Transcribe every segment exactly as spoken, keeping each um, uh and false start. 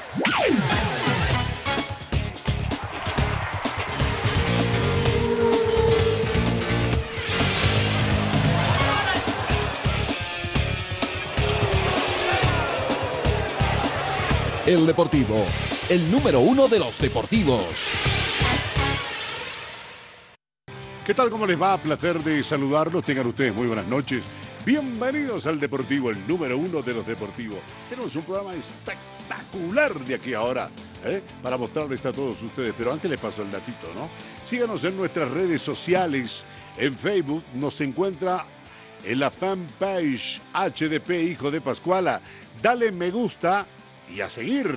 El Deportivo, el número uno de los deportivos. ¿Qué tal? ¿Cómo les va? Placer de saludarlos. Tengan ustedes muy buenas noches. Bienvenidos al Deportivo, el número uno de los deportivos. Tenemos un programa espectacular de aquí a ahora, ¿eh? para mostrarles a todos ustedes. Pero antes les paso el datito, ¿no? Síganos en nuestras redes sociales. En Facebook nos encuentra en la fanpage H D P Hijo de Pascuala. Dale me gusta y a seguir.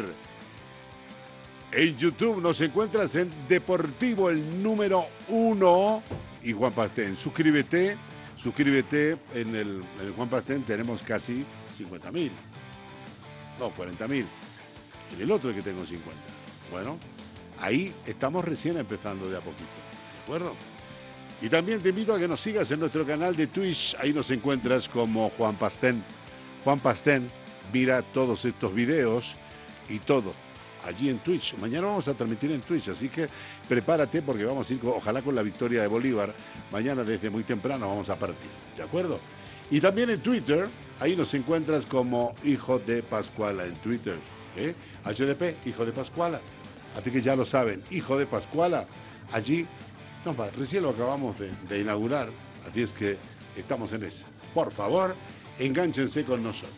En YouTube nos encuentras en Deportivo, el número uno. Y Juan Pastén, suscríbete, suscríbete en el, en el Juan Pastén, tenemos casi cincuenta mil. No, cuarenta mil. En el otro que tengo cincuenta. Bueno, ahí estamos recién empezando de a poquito. ¿De acuerdo? Y también te invito a que nos sigas en nuestro canal de Twitch. Ahí nos encuentras como Juan Pastén. Juan Pastén. Mira todos estos videos y todo allí en Twitch. Mañana vamos a transmitir en Twitch, así que prepárate porque vamos a ir, ojalá con la victoria de Bolívar. Mañana desde muy temprano vamos a partir, ¿de acuerdo? Y también en Twitter, ahí nos encuentras como Hijo de Pascuala en Twitter, ¿eh? H D P, Hijo de Pascuala. Así que ya lo saben, Hijo de Pascuala, allí, no, recién lo acabamos de, de inaugurar, así es que estamos en esa. Por favor, enganchense con nosotros.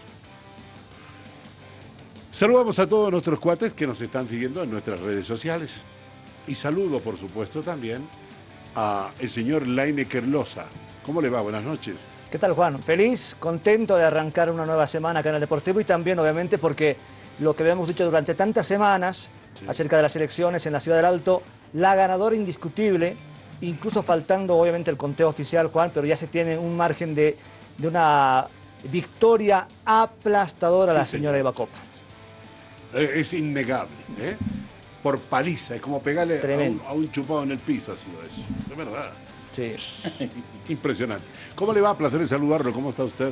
Saludamos a todos nuestros cuates que nos están siguiendo en nuestras redes sociales. Y saludo, por supuesto, también a el señor Lineker Loza. ¿Cómo le va? Buenas noches. ¿Qué tal, Juan? Feliz, contento de arrancar una nueva semana acá en el Deportivo y también, obviamente, porque lo que habíamos dicho durante tantas semanas sí. acerca de las elecciones en la Ciudad del Alto, la ganadora indiscutible, incluso faltando, obviamente, el conteo oficial, Juan, pero ya se tiene un margen de, de una victoria aplastadora a sí, la señora Eva Copa. Es innegable, ¿eh? Por paliza, es como pegarle a un, a un chupado en el piso, ha sido eso. De verdad. Sí. Impresionante. ¿Cómo le va? Placer de saludarlo. ¿Cómo está usted?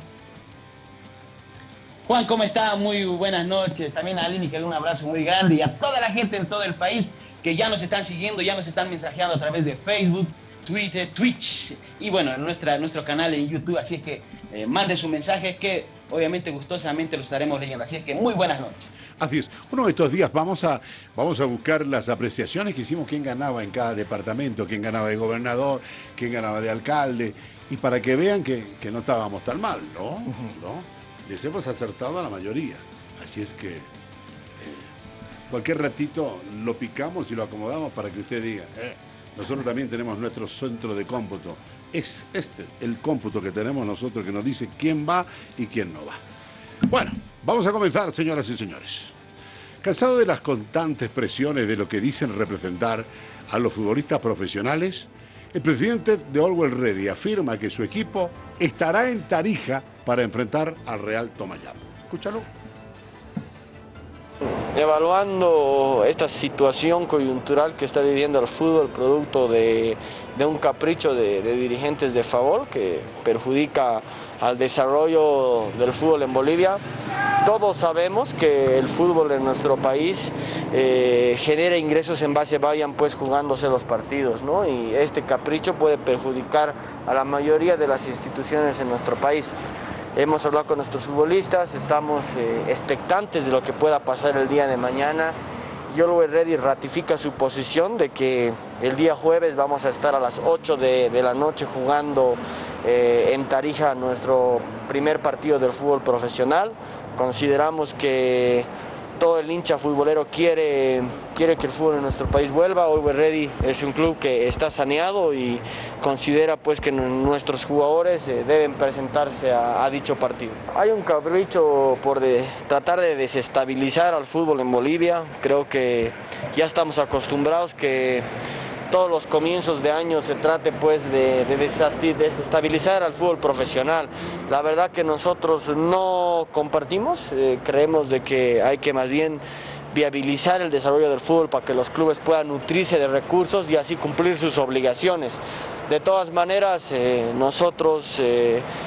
Juan, ¿cómo está? Muy buenas noches. También a Aline, que le un abrazo muy grande y a toda la gente en todo el país que ya nos están siguiendo, ya nos están mensajeando a través de Facebook, Twitter, Twitch y bueno, nuestra, nuestro canal en YouTube. Así es que eh, mande su mensaje que obviamente gustosamente lo estaremos leyendo. Así es que muy buenas noches. Así es. Uno de estos días vamos a, vamos a buscar las apreciaciones que hicimos, quién ganaba en cada departamento, quién ganaba de gobernador, quién ganaba de alcalde, y para que vean que, que no estábamos tan mal, ¿no? Uh-huh. ¿no? Les hemos acertado a la mayoría. Así es que eh, cualquier ratito lo picamos y lo acomodamos para que usted diga, eh, nosotros también tenemos nuestro centro de cómputo. Es este el cómputo que tenemos nosotros que nos dice quién va y quién no va. Bueno, vamos a comenzar, señoras y señores. Cansado de las constantes presiones de lo que dicen representar a los futbolistas profesionales, el presidente de Always Ready afirma que su equipo estará en Tarija para enfrentar al Real Tomayapo. Escúchalo. Evaluando esta situación coyuntural que está viviendo el fútbol, producto de, de un capricho de, de dirigentes de favor que perjudica al desarrollo del fútbol en Bolivia. Todos sabemos que el fútbol en nuestro país eh, genera ingresos en base vayan pues jugándose los partidos, ¿no? Y este capricho puede perjudicar a la mayoría de las instituciones en nuestro país. Hemos hablado con nuestros futbolistas, estamos eh, expectantes de lo que pueda pasar el día de mañana. Y Always Ready ratifica su posición de que el día jueves vamos a estar a las ocho de, de la noche jugando eh, en Tarija nuestro primer partido del fútbol profesional. Consideramos que todo el hincha futbolero quiere, quiere que el fútbol en nuestro país vuelva. Always Ready es un club que está saneado y considera pues que nuestros jugadores eh, deben presentarse a, a dicho partido. Hay un capricho por de, tratar de desestabilizar al fútbol en Bolivia. Creo que ya estamos acostumbrados que todos los comienzos de año se trate pues de, de desestabilizar al fútbol profesional. La verdad que nosotros no compartimos, eh, creemos de que hay que más bien viabilizar el desarrollo del fútbol para que los clubes puedan nutrirse de recursos y así cumplir sus obligaciones. De todas maneras, eh, nosotros eh,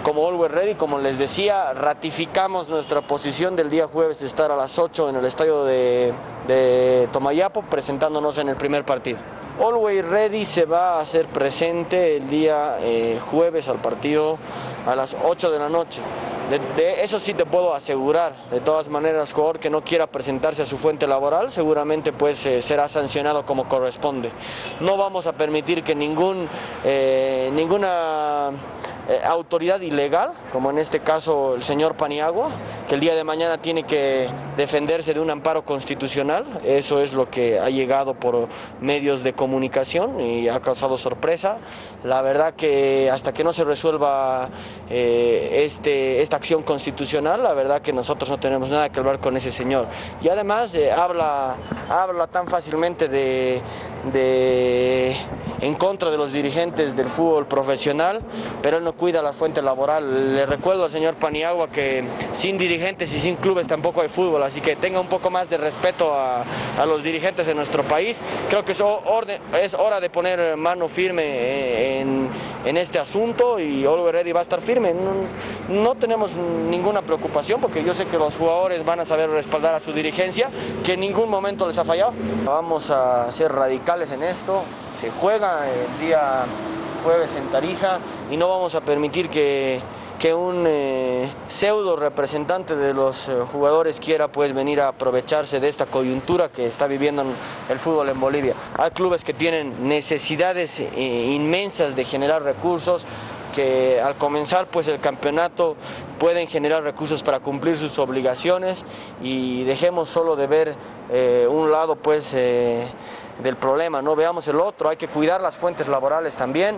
como Always Ready, como les decía, ratificamos nuestra posición del día jueves de estar a las ocho en el estadio de, de Tomayapo, presentándonos en el primer partido. Always Ready se va a hacer presente el día eh, jueves al partido a las ocho de la noche. De, de eso sí te puedo asegurar. De todas maneras, el jugador que no quiera presentarse a su fuente laboral seguramente pues eh, será sancionado como corresponde. No vamos a permitir que ningún, eh, ninguna eh, autoridad ilegal, como en este caso el señor Paniagua, que el día de mañana tiene que defenderse de un amparo constitucional, eso es lo que ha llegado por medios de comunicación y ha causado sorpresa. La verdad que hasta que no se resuelva eh, este, esta acción constitucional, la verdad que nosotros no tenemos nada que hablar con ese señor. Y además eh, habla, habla tan fácilmente de, de en contra de los dirigentes del fútbol profesional, pero él no cuida la fuente laboral. Le recuerdo al señor Paniagua que sin dirigentes y sin clubes tampoco hay fútbol, así que tenga un poco más de respeto a, a los dirigentes de nuestro país. Creo que es, orden, es hora de poner mano firme en, en este asunto y Always Ready va a estar firme. No, no tenemos ninguna preocupación porque yo sé que los jugadores van a saber respaldar a su dirigencia, que en ningún momento les ha fallado. Vamos a ser radicales en esto, se juega el día jueves en Tarija y no vamos a permitir que, que un eh, pseudo representante de los eh, jugadores quiera pues venir a aprovecharse de esta coyuntura que está viviendo el fútbol en Bolivia. Hay clubes que tienen necesidades eh, inmensas de generar recursos, que al comenzar pues el campeonato pueden generar recursos para cumplir sus obligaciones y dejemos solo de ver eh, un lado pues eh, del problema, no veamos el otro. Hay que cuidar las fuentes laborales también.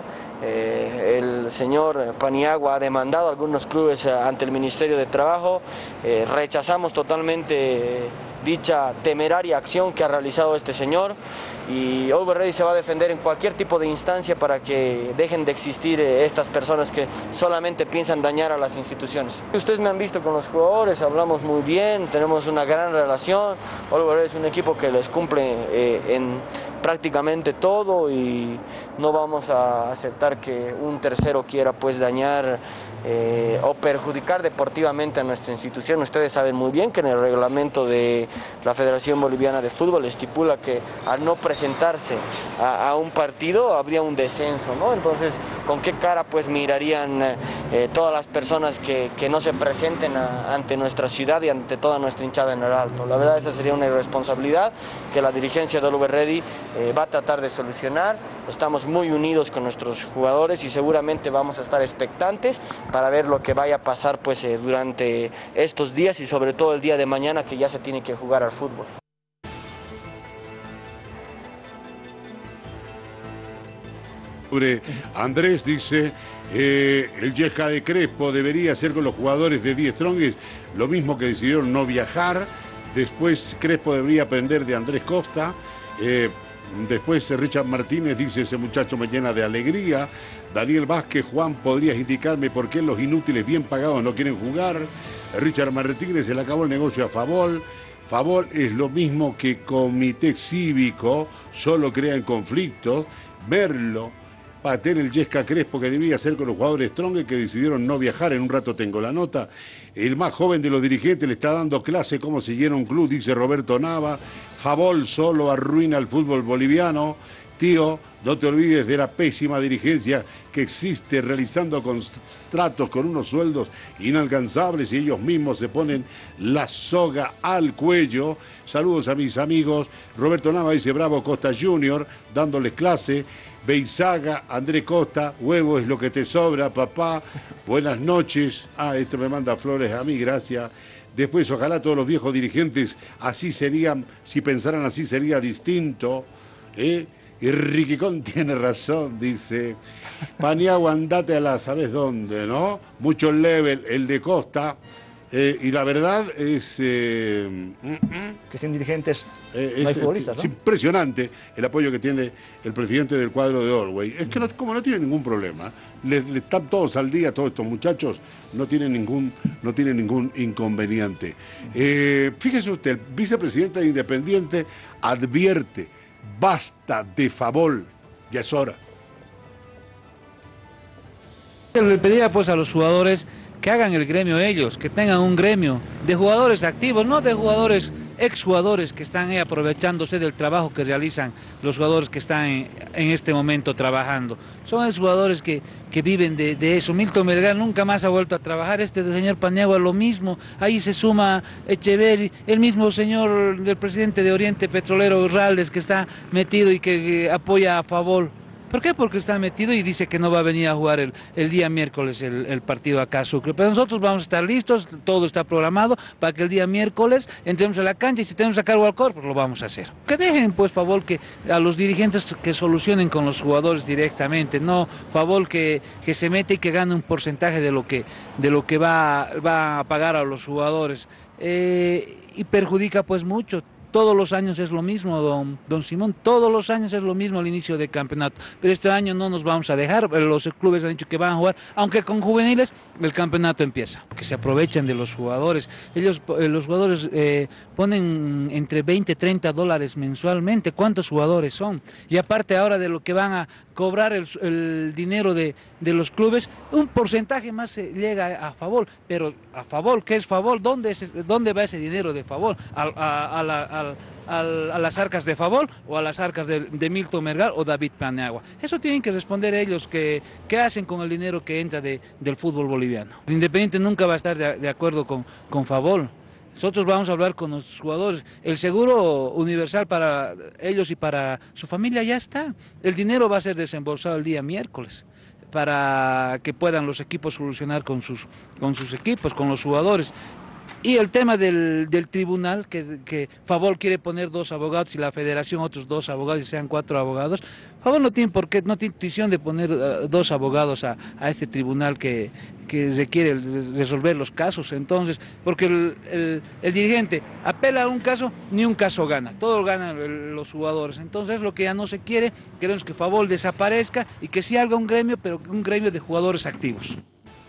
Eh, el señor Paniagua ha demandado a algunos clubes ante el Ministerio de Trabajo, eh, rechazamos totalmente dicha temeraria acción que ha realizado este señor y Always Ready se va a defender en cualquier tipo de instancia para que dejen de existir estas personas que solamente piensan dañar a las instituciones. Ustedes me han visto con los jugadores, hablamos muy bien, tenemos una gran relación. Always Ready es un equipo que les cumple eh, en prácticamente todo y no vamos a aceptar que un tercero quiera pues dañar eh, o perjudicar deportivamente a nuestra institución. Ustedes saben muy bien que en el reglamento de la Federación Boliviana de Fútbol estipula que al no presentarse a, a un partido habría un descenso, ¿no? Entonces, ¿con qué cara pues mirarían eh, todas las personas que, que no se presenten a, ante nuestra ciudad y ante toda nuestra hinchada en el Alto? La verdad esa sería una irresponsabilidad que la dirigencia de Always Ready eh, va a tratar de solucionar. Estamos muy unidos con nuestros jugadores y seguramente vamos a estar expectantes para ver lo que vaya a pasar pues eh, durante estos días y sobre todo el día de mañana que ya se tiene que jugar al fútbol. Andrés dice, eh, el Yesca de Crespo debería hacer con los jugadores de Die Strongest lo mismo que decidieron no viajar. Después Crespo debería aprender de Andrés Costa. Eh, después Richard Martínez dice, ese muchacho me llena de alegría. Daniel Vázquez, Juan, ¿podrías indicarme por qué los inútiles bien pagados no quieren jugar? Richard Martínez, se le acabó el negocio a Favol. Favol es lo mismo que comité cívico, solo crean conflictos. Merlo, pateen el Yesca Crespo que debería hacer con los jugadores Strong que decidieron no viajar. En un rato tengo la nota. El más joven de los dirigentes le está dando clase cómo se llena un club, dice Roberto Nava. Favol solo arruina el fútbol boliviano. Tío, no te olvides de la pésima dirigencia que existe realizando contratos con unos sueldos inalcanzables y ellos mismos se ponen la soga al cuello. Saludos a mis amigos. Roberto Nava dice Bravo Costa junior, dándoles clase. Beizaga, André Costa, huevo es lo que te sobra, papá. Buenas noches. Ah, esto me manda flores a mí, gracias. Después, ojalá todos los viejos dirigentes así serían, si pensaran así sería distinto. ¿Eh? Y Riquicón tiene razón, dice. Paniagua, andate a la, ¿sabes dónde, no? Mucho level, el de Costa. Eh, y la verdad es... Eh, mm, mm, que sin dirigentes eh, no hay es, futbolistas, es ¿no? impresionante el apoyo que tiene el presidente del cuadro de Always. Es que no, como no tiene ningún problema, le, le están todos al día, todos estos muchachos, no tienen ningún, no tienen ningún inconveniente. Eh, fíjese usted, el vicepresidente de Independiente advierte, basta de Favol, ya es hora. Le pediría pues a los jugadores que hagan el gremio ellos, que tengan un gremio de jugadores activos, no de jugadores, exjugadores que están ahí aprovechándose del trabajo que realizan los jugadores que están en, en este momento trabajando. Son exjugadores que, que viven de, de eso. Milton Melgar nunca más ha vuelto a trabajar, este señor Paniagua lo mismo, ahí se suma Echeverri, el mismo señor del presidente de Oriente Petrolero Urraldes que está metido y que, que apoya a favor. ¿Por qué? Porque está metido y dice que no va a venir a jugar el, el día miércoles el, el partido acá a Sucre. Pero nosotros vamos a estar listos, todo está programado para que el día miércoles entremos a la cancha y si tenemos que sacar al cor, pues lo vamos a hacer. Que dejen, pues, favor, que a los dirigentes que solucionen con los jugadores directamente, no, favor, que, que se mete y que gane un porcentaje de lo que, de lo que va, va a pagar a los jugadores. Eh, y perjudica, pues, mucho. Todos los años es lo mismo, don, don Simón, todos los años es lo mismo al inicio del campeonato, pero este año no nos vamos a dejar, los clubes han dicho que van a jugar, aunque con juveniles el campeonato empieza, que se aprovechan de los jugadores, ellos, los jugadores eh, ponen entre veinte y treinta dólares mensualmente, ¿cuántos jugadores son? Y aparte ahora de lo que van a cobrar el, el dinero de, de los clubes, un porcentaje más se llega a favor, pero a favor, ¿qué es favor? ¿Dónde, es, dónde va ese dinero de favor? A, a, a, la, a, a las arcas de favor o a las arcas de, de Milton Melgar o David Paniagua. Eso tienen que responder ellos, que, qué hacen con el dinero que entra de, del fútbol boliviano. El Independiente nunca va a estar de, de acuerdo con, con favor. Nosotros vamos a hablar con los jugadores. El seguro universal para ellos y para su familia ya está. El dinero va a ser desembolsado el día miércoles para que puedan los equipos solucionar con sus, con sus equipos, con los jugadores. Y el tema del, del tribunal, que, que Favol quiere poner dos abogados y la federación otros dos abogados y sean cuatro abogados. Favol no tiene por qué, no tiene intención de poner uh, dos abogados a, a este tribunal que, que requiere resolver los casos. Entonces, porque el, el, el dirigente apela a un caso, ni un caso gana, todo ganan los jugadores. Entonces, lo que ya no se quiere, queremos que Favol desaparezca y que sí haga un gremio, pero un gremio de jugadores activos.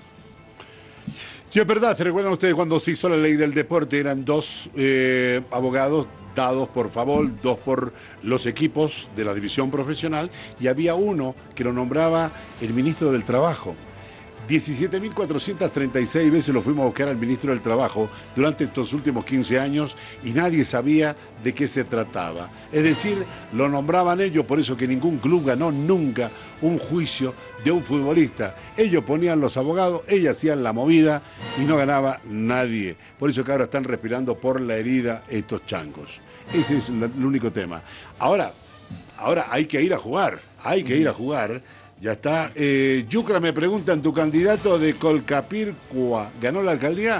Sí, es verdad, ¿se recuerdan ustedes cuando se hizo la ley del deporte? Eran dos eh, abogados dados por Favol, dos por los equipos de la división profesional, y había uno que lo nombraba el ministro del Trabajo. diecisiete mil cuatrocientas treinta y seis veces lo fuimos a buscar al ministro del Trabajo durante estos últimos quince años y nadie sabía de qué se trataba. Es decir, lo nombraban ellos, por eso que ningún club ganó nunca un juicio de un futbolista. Ellos ponían los abogados, ellos hacían la movida y no ganaba nadie. Por eso que ahora están respirando por la herida estos chancos. Ese es el único tema. Ahora, ahora hay que ir a jugar, hay que ir a jugar. Ya está. Eh, Yucra me preguntan, ¿tu candidato de Colcapircua ganó la alcaldía?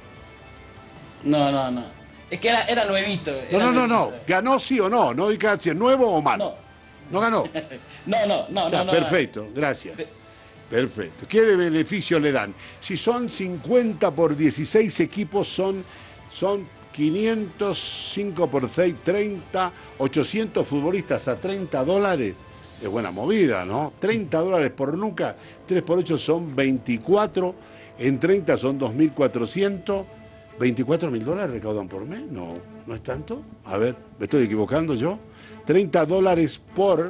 No, no, no. Es que era, era nuevito. Era no, no, no, nuevito. no. ¿Ganó sí o no? No diga si es nuevo o malo. No. ¿No ganó? no, no, no, Ya, no, no. perfecto, gracias. Perfecto. ¿Qué beneficio le dan? Si son cincuenta por dieciséis equipos, son, son quinientos, cinco por seis, treinta, ochocientos futbolistas a treinta dólares. Es buena movida, ¿no? treinta dólares por nuca, tres por ocho son veinticuatro, en treinta son dos mil cuatrocientos, veinticuatro mil dólares recaudan por mes, no, no es tanto. A ver, ¿me estoy equivocando yo? treinta dólares por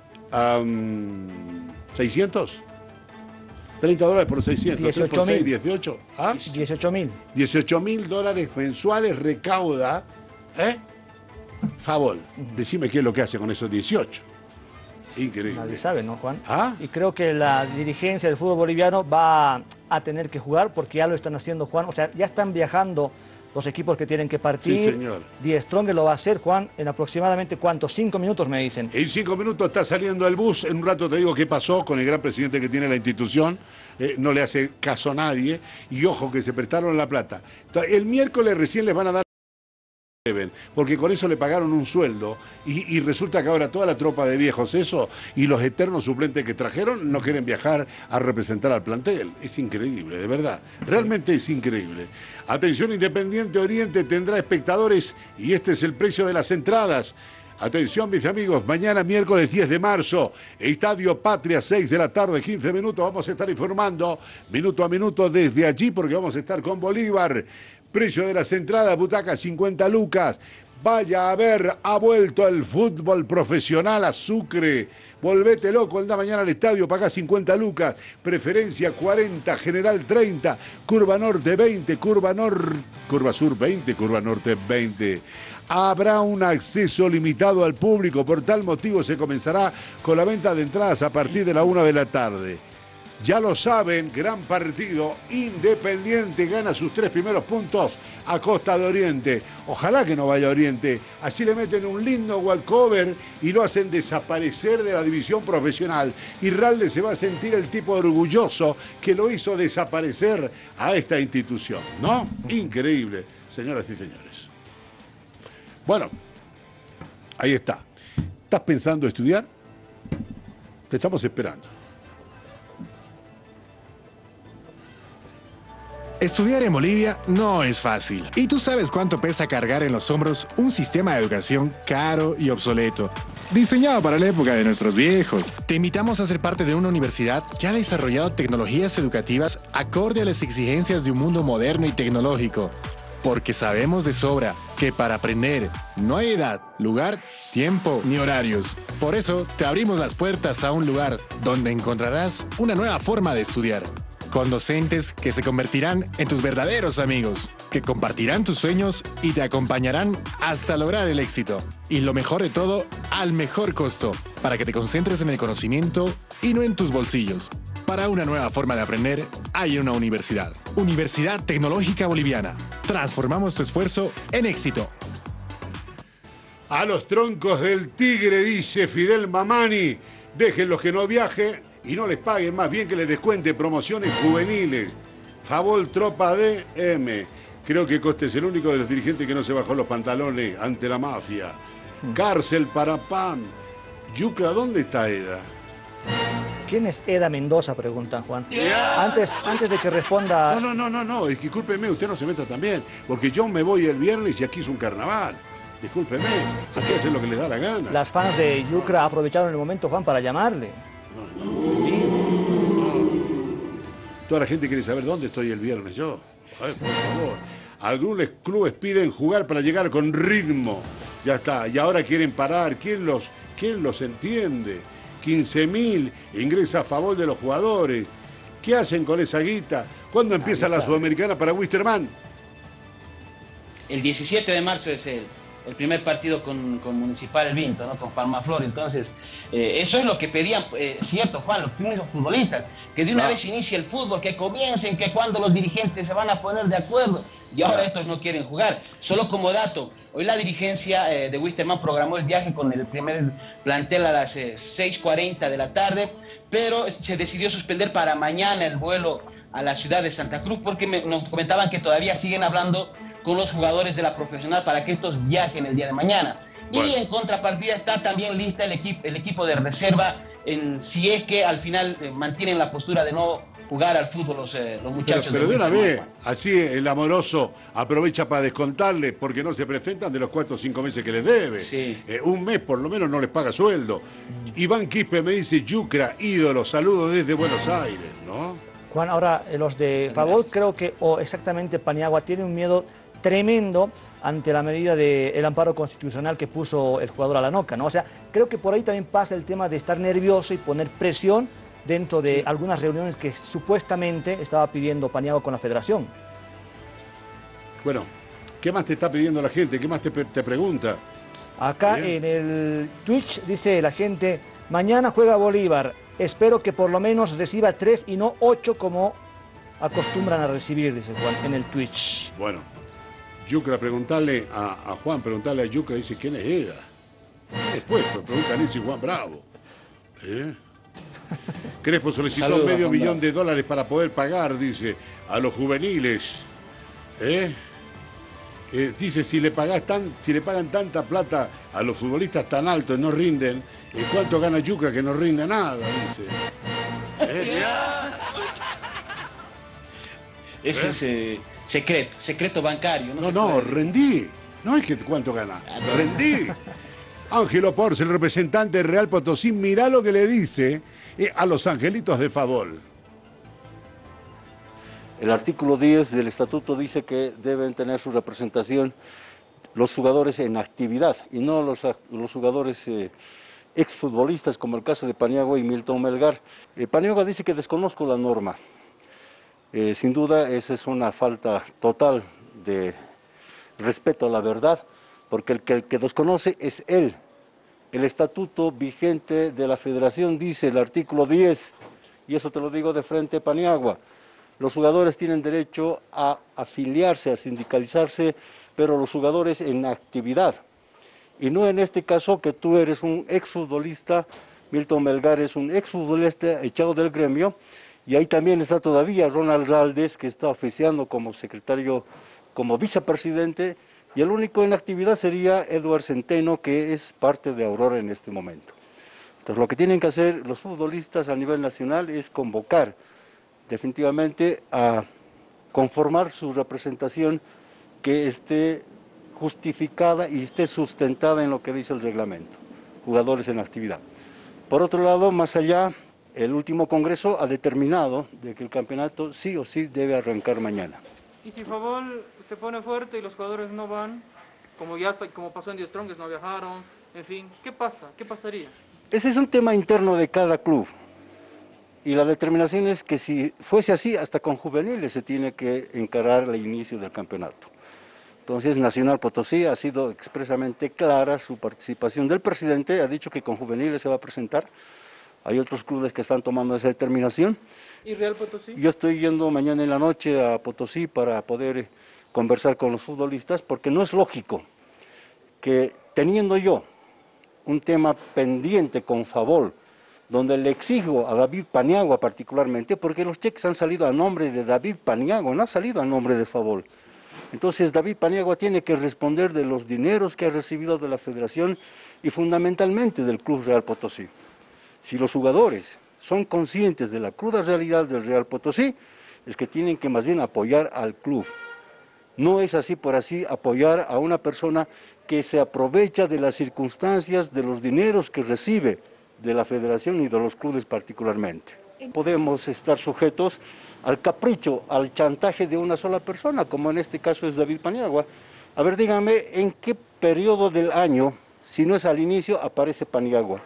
um, seiscientos. treinta dólares por seiscientos, dieciocho tres por seis, mil. dieciocho. ¿Ah? dieciocho mil. dieciocho mil dólares mensuales recauda, ¿eh? Favol, decime qué es lo que hace con esos dieciocho. Increíble. Nadie sabe, ¿no, Juan? ¿Ah? Y creo que la dirigencia del fútbol boliviano va a tener que jugar porque ya lo están haciendo, Juan. O sea, ya están viajando los equipos que tienen que partir. Sí, señor. Die Strong lo va a hacer, Juan, en aproximadamente, ¿cuántos? Cinco minutos, me dicen. En cinco minutos está saliendo el bus. En un rato te digo qué pasó con el gran presidente que tiene la institución. Eh, no le hace caso a nadie. Y ojo que se prestaron la plata. Entonces, el miércoles recién les van a dar... porque con eso le pagaron un sueldo y, y resulta que ahora toda la tropa de viejos eso y los eternos suplentes que trajeron no quieren viajar a representar al plantel. Es increíble, de verdad, realmente es increíble. Atención, Independiente Oriente tendrá espectadores y este es el precio de las entradas. Atención, mis amigos, mañana miércoles diez de marzo, Estadio Patria, seis de la tarde, quince minutos, vamos a estar informando minuto a minuto desde allí porque vamos a estar con Bolívar. Precio de las entradas, butaca cincuenta lucas, Vaya a ver, ha vuelto el fútbol profesional a Sucre. Volvete loco, anda mañana al estadio, pagá cincuenta lucas, preferencia cuarenta, general treinta, curva norte veinte, curva nor... curva sur veinte, curva norte veinte. Habrá un acceso limitado al público, por tal motivo se comenzará con la venta de entradas a partir de la una de la tarde. Ya lo saben, gran partido, Independiente gana sus tres primeros puntos a Costa de Oriente. Ojalá que no vaya a Oriente, así le meten un lindo walkover y lo hacen desaparecer de la división profesional. Y Ralde se va a sentir el tipo orgulloso que lo hizo desaparecer a esta institución, ¿no? Increíble, señoras y señores. Bueno, ahí está. ¿Estás pensando estudiar? Te estamos esperando. Estudiar en Bolivia no es fácil. Y tú sabes cuánto pesa cargar en los hombros un sistema de educación caro y obsoleto, diseñado para la época de nuestros viejos. Te invitamos a ser parte de una universidad que ha desarrollado tecnologías educativas acorde a las exigencias de un mundo moderno y tecnológico. Porque sabemos de sobra que para aprender no hay edad, lugar, tiempo ni horarios. Por eso te abrimos las puertas a un lugar donde encontrarás una nueva forma de estudiar. Con docentes que se convertirán en tus verdaderos amigos, que compartirán tus sueños y te acompañarán hasta lograr el éxito. Y lo mejor de todo, al mejor costo, para que te concentres en el conocimiento y no en tus bolsillos. Para una nueva forma de aprender, hay una universidad. Universidad Tecnológica Boliviana. Transformamos tu esfuerzo en éxito. A los troncos del tigre, dice Fidel Mamani, déjenlos que no viajen y no les paguen, más bien que les descuente promociones juveniles. Favor Tropa D M. Creo que Costa es el único de los dirigentes que no se bajó los pantalones ante la mafia. Cárcel para P A M. Yucra, ¿dónde está Eda? ¿Quién es Eda Mendoza? Preguntan, Juan. Antes, antes de que responda... No, no, no, no, no, discúlpeme, usted no se meta también, porque yo me voy el viernes y aquí es un carnaval. Discúlpeme, aquí hacen lo que les da la gana. Las fans de Yucra aprovecharon el momento, Juan, para llamarle. No, no, Sí. no. Toda la gente quiere saber dónde estoy el viernes yo. Ay, por favor. Algunos clubes piden jugar para llegar con ritmo. Ya está, y ahora quieren parar. ¿Quién los, quién los entiende? quince mil ingresa a favor de los jugadores. ¿Qué hacen con esa guita? ¿Cuándo empieza Ah, la sabe. Sudamericana para Wisterman? El diecisiete de marzo es el, el primer partido con, con Municipal Vinto, ¿no? Con Palmaflor. Entonces, eh, eso es lo que pedían, eh, cierto, Juan, los primeros futbolistas, que de una Ah. vez inicie el fútbol, que comiencen, que cuando los dirigentes se van a poner de acuerdo. Y ahora estos no quieren jugar. Solo como dato, hoy la dirigencia eh, de Wisterman programó el viaje con el primer plantel a las eh, seis cuarenta de la tarde, pero se decidió suspender para mañana el vuelo a la ciudad de Santa Cruz porque me, nos comentaban que todavía siguen hablando con los jugadores de la profesional para que estos viajen el día de mañana. Bueno. Y en contrapartida está también lista el, equipo el equipo de reserva en, si es que al final eh, mantienen la postura de no jugar al fútbol los, eh, los Pero, muchachos. pero de una Wisterman. vez, así el amoroso aprovecha para descontarle porque no se presentan de los cuatro o cinco meses que les debe. Sí. Eh, un mes por lo menos no les paga sueldo. Iván Quispe me dice, Yucra, ídolo, saludos desde Buenos Aires, ¿no? Juan, ahora eh, los de Favol, Gracias. creo que, o exactamente Paniagua, tienen un miedo tremendo ante la medida del amparo constitucional que puso el jugador a la noca, ¿no? O sea, creo que por ahí también pasa el tema de estar nervioso y poner presión dentro de algunas reuniones que supuestamente estaba pidiendo Paniagua con la federación. Bueno, ¿qué más te está pidiendo la gente? ¿Qué más te, te pregunta? Acá Bien. en el Twitch dice la gente, mañana juega Bolívar, espero que por lo menos reciba tres y no ocho como acostumbran a recibir, dice Juan, en el Twitch. Bueno, Yucra, preguntarle a, a Juan, preguntarle a Yucra, dice, ¿quién es Eda? Después, pues, preguntan eso y Juan Bravo. ¿Eh? Crespo solicitó Saludos, medio Juan millón Bravo. de dólares para poder pagar, dice, a los juveniles. ¿Eh? Eh, dice, si le, pagás tan, si le pagan tanta plata a los futbolistas tan altos y no rinden, ¿eh, ¿cuánto gana Yucra que no rinde nada? Dice. ¿Eh? Ese es eh, secreto, secreto bancario. No, No, se no, puede. rendí. No es que cuánto gana, Ah, no. rendí. Ángelo Porce, el representante de Real Potosí, mirá lo que le dice eh, a los angelitos de Favol. El artículo diez del estatuto dice que deben tener su representación los jugadores en actividad y no los, los jugadores eh, exfutbolistas, como el caso de Paniagua y Milton Melgar. Eh, Paniagua dice que desconozco la norma. Eh, sin duda, esa es una falta total de respeto a la verdad, porque el que, el que desconoce es él. El estatuto vigente de la federación dice, el artículo diez, y eso te lo digo de frente, Paniagua, los jugadores tienen derecho a afiliarse, a sindicalizarse, pero los jugadores en actividad. Y no en este caso que tú eres un exfutbolista, Milton Melgar es un exfutbolista echado del gremio, y ahí también está todavía Ronald Raldes, que está oficiando como secretario, como vicepresidente, y el único en actividad sería Eduard Centeno, que es parte de Aurora en este momento. Entonces lo que tienen que hacer los futbolistas a nivel nacional es convocar definitivamente a conformar su representación que esté justificada y esté sustentada en lo que dice el reglamento, jugadores en actividad. Por otro lado, más allá, el último congreso ha determinado de que el campeonato sí o sí debe arrancar mañana. Y si Favol se pone fuerte y los jugadores no van, como ya está, como pasó en The Strongest, no viajaron, en fin, ¿qué pasa? ¿Qué pasaría? Ese es un tema interno de cada club. Y la determinación es que si fuese así, hasta con juveniles se tiene que encarar el inicio del campeonato. Entonces Nacional Potosí ha sido expresamente clara su participación del presidente, ha dicho que con juveniles se va a presentar. Hay otros clubes que están tomando esa determinación. ¿Y Real Potosí? Yo estoy yendo mañana en la noche a Potosí para poder conversar con los futbolistas, porque no es lógico que teniendo yo un tema pendiente con Favol, donde le exijo a David Paniagua particularmente, porque los cheques han salido a nombre de David Paniagua, no ha salido a nombre de Favol. Entonces David Paniagua tiene que responder de los dineros que ha recibido de la federación y fundamentalmente del Club Real Potosí. Si los jugadores son conscientes de la cruda realidad del Real Potosí, es que tienen que más bien apoyar al club. No es así por así apoyar a una persona que se aprovecha de las circunstancias, de los dineros que recibe de la federación y de los clubes particularmente. Podemos estar sujetos al capricho, al chantaje de una sola persona, como en este caso es David Paniagua. A ver, dígame, ¿en qué periodo del año, si no es al inicio, aparece Paniagua?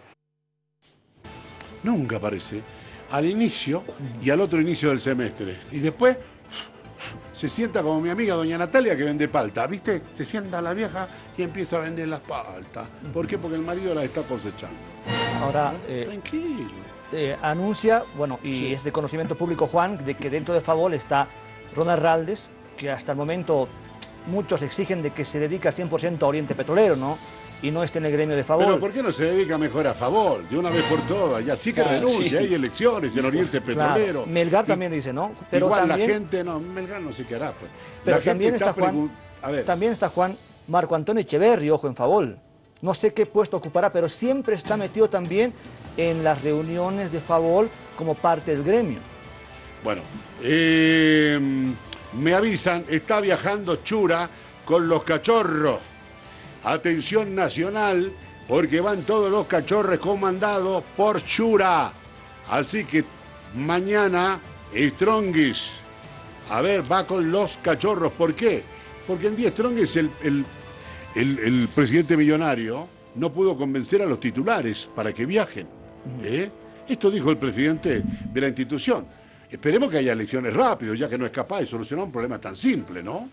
Nunca aparece. Al inicio y al otro inicio del semestre. Y después se sienta como mi amiga doña Natalia que vende palta, ¿viste? Se sienta la vieja y empieza a vender las paltas. ¿Por qué? Porque el marido las está cosechando. Ahora, eh, tranquilo. Eh, anuncia, bueno, y sí. Es de conocimiento público, Juan, de que dentro de Favol está Ronald Raldes, que hasta el momento muchos exigen de que se dedique al cien por ciento a Oriente Petrolero, ¿no? Y no esté en el gremio de Favol. Pero ¿por qué no se dedica mejor a Favol? De una vez por todas, y así que claro, renuncie, sí. Hay elecciones en Oriente Petrolero. Claro. Melgar y, también dice, ¿no? Pero igual también, la gente, no, Melgar no sé qué hará. Pues. Pero la también gente está, está Juan, a ver. También está Juan Marco Antonio Echeverri, ojo, en Favol. No sé qué puesto ocupará, pero siempre está metido también en las reuniones de Favol como parte del gremio. Bueno, eh, me avisan, está viajando Chura con los cachorros. Atención nacional, porque van todos los cachorros comandados por Chura. Así que mañana Strongis, a ver, va con los cachorros. ¿Por qué? Porque en día Strongis el, el, el, el presidente millonario no pudo convencer a los titulares para que viajen. ¿eh? Esto dijo el presidente de la institución. Esperemos que haya elecciones rápido, ya que no es capaz de solucionar un problema tan simple, ¿no?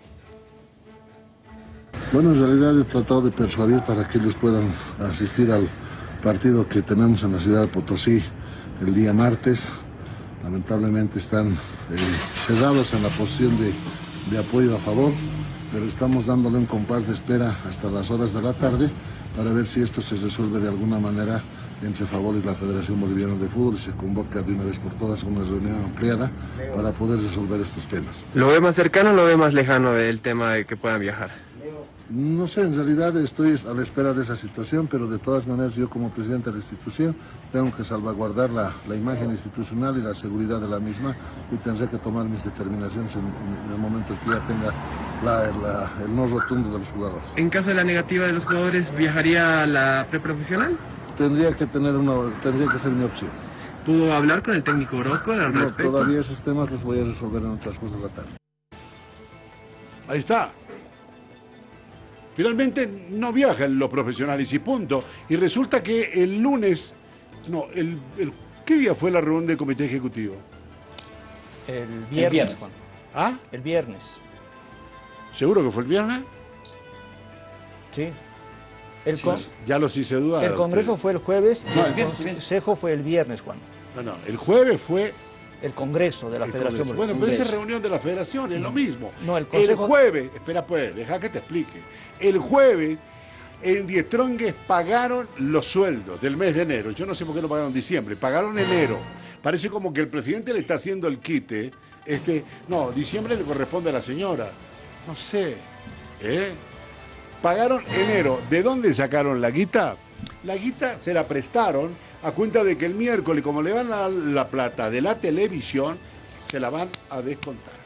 Bueno, en realidad he tratado de persuadir para que ellos puedan asistir al partido que tenemos en la ciudad de Potosí el día martes. Lamentablemente están eh, cerrados en la posición de, de apoyo a favor, pero estamos dándole un compás de espera hasta las horas de la tarde para ver si esto se resuelve de alguna manera entre Favol y la Federación Boliviana de Fútbol y se convoca de una vez por todas una reunión ampliada para poder resolver estos temas. ¿Lo ve más cercano o lo ve más lejano del tema de que puedan viajar? No sé, en realidad estoy a la espera de esa situación, pero de todas maneras yo como presidente de la institución tengo que salvaguardar la, la imagen institucional y la seguridad de la misma y tendré que tomar mis determinaciones en, en el momento en que ya tenga la, la, el no rotundo de los jugadores. En caso de la negativa de los jugadores, ¿viajaría a la preprofesional? Tendría que tener una, tendría que ser mi opción. ¿Pudo hablar con el técnico Orozco al no, respecto? Todavía esos temas los voy a resolver en el transcurso de la tarde. Ahí está. Finalmente no viajan los profesionales y punto. Y resulta que el lunes, no, el, el ¿qué día fue la reunión del comité ejecutivo? El viernes, El viernes. Juan. ¿Ah? El viernes. ¿Seguro que fue el viernes? Sí. El, Sí, con- ya los hice dudar. el Congreso ustedes. fue el jueves y No, el el viernes, el Consejo fue el viernes, Juan. No, no, el jueves fue El Congreso de la el Federación. Congreso. Bueno, pero esa es Congreso. reunión de la Federación, es lo mismo. No, el Consejo- jueves, espera pues, deja que te explique. El jueves en Die Strongest pagaron los sueldos del mes de enero. Yo no sé por qué no pagaron en diciembre, pagaron enero. Parece como que el presidente le está haciendo el quite. Este, no, diciembre le corresponde a la señora. No sé. ¿eh? Pagaron enero. ¿De dónde sacaron la guita? La guita se la prestaron a cuenta de que el miércoles, como le van a dar la plata de la televisión, se la van a descontar.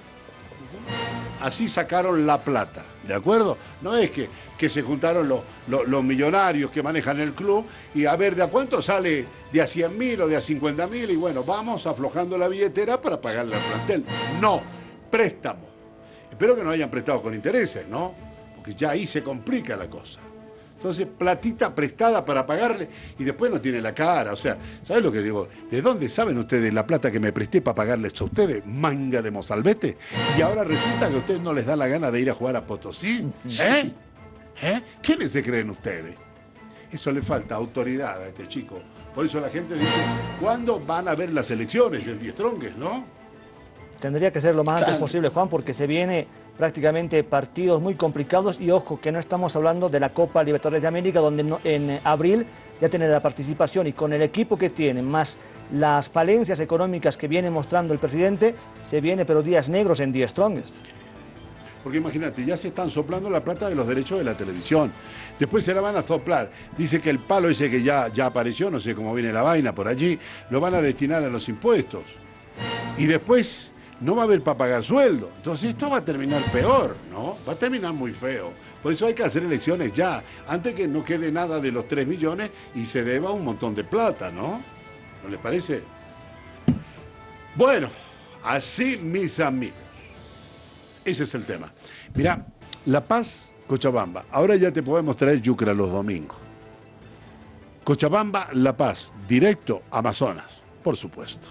Así sacaron la plata, ¿de acuerdo? No es que, que se juntaron los, los, los millonarios que manejan el club y a ver de a cuánto sale de a cien mil o de a cincuenta mil y bueno, vamos aflojando la billetera para pagarle al plantel. No, préstamo. Espero que no hayan prestado con intereses, ¿no? Porque ya ahí se complica la cosa. Entonces, platita prestada para pagarle y después no tiene la cara. O sea, ¿sabes lo que digo? ¿De dónde saben ustedes la plata que me presté para pagarles a ustedes? Manga de mozalbete. Y ahora resulta que a ustedes no les da la gana de ir a jugar a Potosí. ¿Eh? ¿Eh? ¿Quiénes se creen ustedes? Eso le falta autoridad a este chico. Por eso la gente dice, ¿cuándo van a ver las elecciones en Die Strongest, no? Tendría que ser lo más antes Claro. posible, Juan, porque se viene prácticamente partidos muy complicados y ojo que no estamos hablando de la Copa Libertadores de América, donde no- en abril ya tiene la participación y con el equipo que tiene, más las falencias económicas que viene mostrando el presidente, se viene pero días negros en Die Strongest. Porque imagínate, ya se están soplando la plata de los derechos de la televisión. Después se la van a soplar. Dice que el palo ese que ya, ya apareció, no sé cómo viene la vaina por allí, lo van a destinar a los impuestos. Y después no va a haber para pagar sueldo. Entonces esto va a terminar peor, ¿no? Va a terminar muy feo. Por eso hay que hacer elecciones ya, antes que no quede nada de los tres millones y se deba un montón de plata, ¿no? ¿No les parece? Bueno, así mis amigos. Ese es el tema. Mirá, La Paz, Cochabamba. Ahora ya te podemos traer yucra los domingos. Cochabamba, La Paz, directo Amazonas, por supuesto.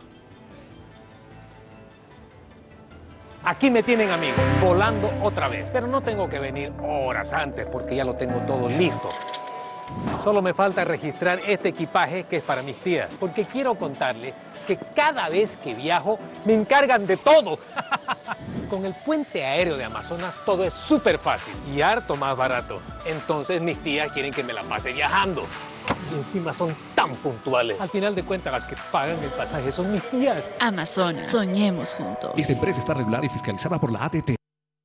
Aquí me tienen, amigos, volando otra vez. Pero no tengo que venir horas antes porque ya lo tengo todo listo. Solo me falta registrar este equipaje que es para mis tías. Porque quiero contarles que cada vez que viajo me encargan de todo. Con el puente aéreo de Amazonas todo es súper fácil y harto más barato. Entonces mis tías quieren que me la pase viajando. Y encima son tan puntuales. Al final de cuentas, las que pagan el pasaje son mis tías. Amazonas, soñemos juntos. Esta empresa está regulada y fiscalizada por la A T T.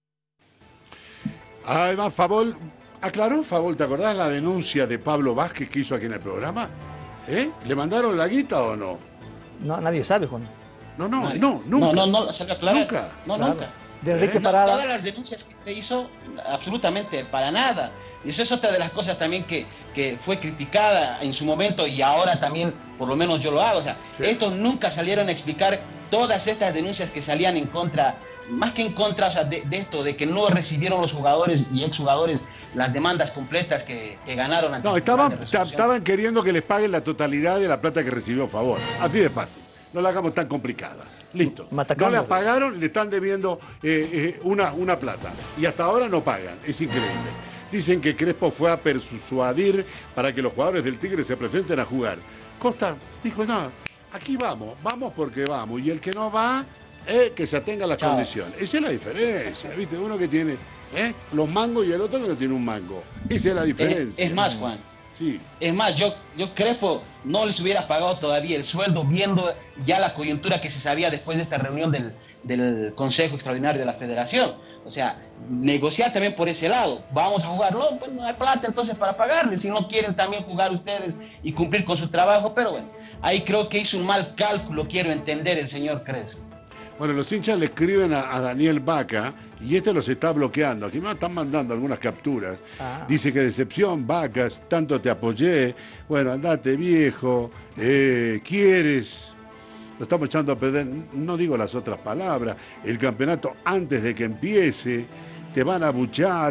Además, Favol, aclaró Favol, ¿te acordás la denuncia de Pablo Vázquez que hizo aquí en el programa? ¿Eh? ¿Le mandaron la guita o no? No, nadie sabe, Juan. No, no, Nadie. no, nunca. No, no, no, se lo aclarar. Nunca. No, Claro. nunca. De Enrique No, Parada. todas las denuncias que se hizo, absolutamente para nada. Y eso es otra de las cosas también que, que fue criticada en su momento y ahora también, por lo menos yo lo hago. O sea, Sí. estos nunca salieron a explicar todas estas denuncias que salían en contra, más que en contra, o sea, de, de esto, de que no recibieron los jugadores y exjugadores las demandas completas que, que ganaron ante No, el Tribunal estaban, de ta- Resolución. estaban queriendo que les paguen la totalidad de la plata que recibió Favor. Así de fácil. No la hagamos tan complicada. Listo. No Matacando. la pagaron, le están debiendo eh, eh, una, una plata. Y hasta ahora no pagan. Es increíble. Dicen que Crespo fue a persuadir para que los jugadores del Tigre se presenten a jugar. Costa dijo, no, aquí vamos, vamos porque vamos. Y el que no va, eh, que se atenga a las Chao. condiciones. Esa es la diferencia, ¿viste? Uno que tiene eh, los mangos y el otro que no tiene un mango. Esa es la Es, diferencia. es más, Juan. Sí. Es más, yo, yo Crespo no les hubiera pagado todavía el sueldo viendo ya la coyuntura que se sabía después de esta reunión del, del Consejo Extraordinario de la Federación. O sea, negociar también por ese lado. Vamos a jugar. No, pues no hay plata entonces para pagarles. Si no quieren también jugar ustedes y cumplir con su trabajo. Pero bueno, ahí creo que hizo un mal cálculo, quiero entender, el señor Crespo. Bueno, los hinchas le escriben a, a Daniel Vaca y este los está bloqueando. Aquí me están mandando algunas capturas. Ah. Dice que decepción, Vacas, tanto te apoyé. Bueno, andate viejo, eh, quieres. Lo estamos echando a perder, no digo las otras palabras. El campeonato antes de que empiece, te van a buchar.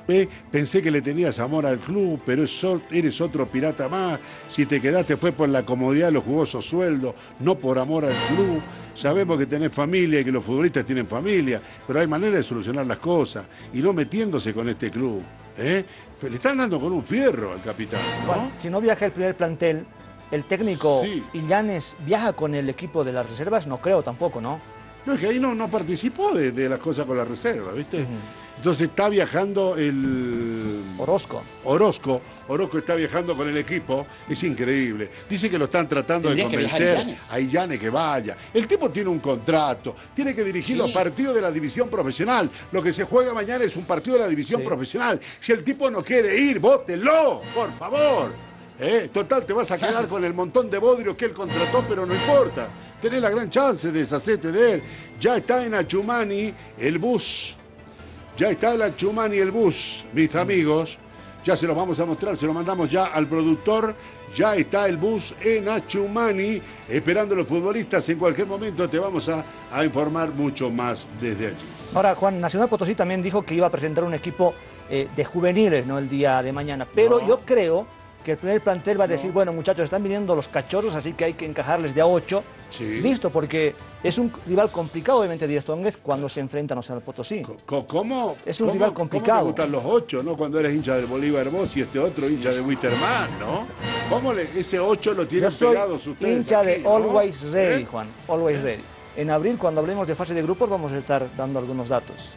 ¿eh? Pensé que le tenías amor al club, pero eso, eres otro pirata más. Si te quedaste fue por la comodidad de los jugosos sueldos, no por amor al club. Sabemos que tenés familia y que los futbolistas tienen familia, pero hay manera de solucionar las cosas y no metiéndose con este club. ¿eh? Le están dando con un fierro al capitán, ¿no? Bueno, si no viaja el primer plantel, el técnico Sí. Illanes viaja con el equipo de las reservas, no creo tampoco, ¿no? No, es que ahí no, no participó de, de las cosas con la reserva, ¿viste? Entonces está viajando el... Orozco. Orozco. Orozco está viajando con el equipo. Es increíble. Dice que lo están tratando de Tendría que viajar convencer Illanes. a Illanes que vaya. El tipo tiene un contrato. Tiene que dirigir Sí. los partidos de la división profesional. Lo que se juega mañana es un partido de la división Sí. profesional. Si el tipo no quiere ir, vótenlo, por favor. ¿Eh? Total, te vas a quedar con el montón de bodrios que él contrató, pero no importa. Tenés la gran chance de deshacerte de él. Ya está en Achumani el bus. Ya está en Achumani el bus, mis amigos. Ya se los vamos a mostrar, se lo mandamos ya al productor. Ya está el bus en Achumani, esperando a los futbolistas. En cualquier momento te vamos a, a informar mucho más desde allí. Ahora, Juan, Nacional Potosí también dijo que iba a presentar un equipo eh, de juveniles, ¿no? El día de mañana. Pero No. yo creo que el primer plantel va a decir, bueno, muchachos, están viniendo los cachorros, así que hay que encajarles de a ocho. Sí. Listo, porque es un rival complicado, obviamente, Díaz Tónguez, cuando se enfrenta a Nacional Potosí. Co- ¿Cómo? Es un cómo- rival ¿Cómo complicado. te gustan los ocho, no? Cuando eres hincha del Bolívar vos y este otro hincha de Wisterman, ¿no? ¿Cómo le, ese ocho lo Yo tienen soy pegados ustedes hincha aquí, de ¿no? Always Ready, ¿Eh? Juan. Always Ready. En abril, cuando hablemos de fase de grupos, vamos a estar dando algunos datos.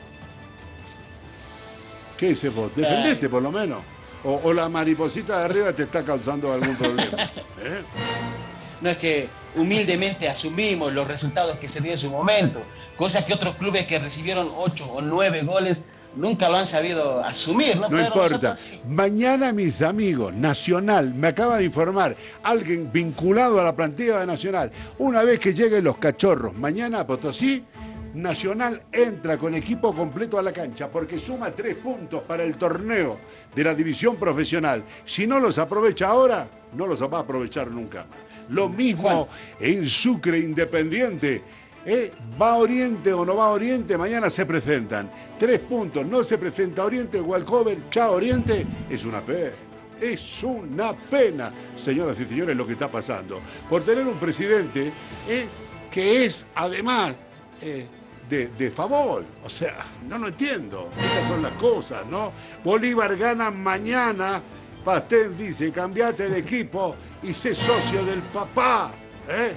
¿Qué dices vos? Defendete por lo menos. O, o la mariposita de arriba te está causando algún problema. ¿eh? No es que humildemente asumimos los resultados que se dio en su momento, cosa que otros clubes que recibieron ocho o nueve goles nunca lo han sabido asumir, ¿no? No Pero importa. nosotros sí. Mañana, mis amigos, Nacional, me acaba de informar alguien vinculado a la plantilla de Nacional. Una vez que lleguen los cachorros, mañana a Potosí, Nacional entra con equipo completo a la cancha porque suma tres puntos para el torneo de la división profesional. Si no los aprovecha ahora, no los va a aprovechar nunca más. Lo mismo en Sucre Independiente. ¿Eh? ¿Va a Oriente o no va a Oriente? Mañana se presentan. Tres puntos. No se presenta Oriente, Walcover, chao Oriente. Es una pena. Es una pena, señoras y señores, lo que está pasando. Por tener un presidente ¿eh? que es, además, eh, de, de favor. O sea, no lo entiendo. Esas son las cosas, ¿no? Bolívar gana mañana. Pastén dice, cambiate de equipo y sé socio del papá. ¿eh?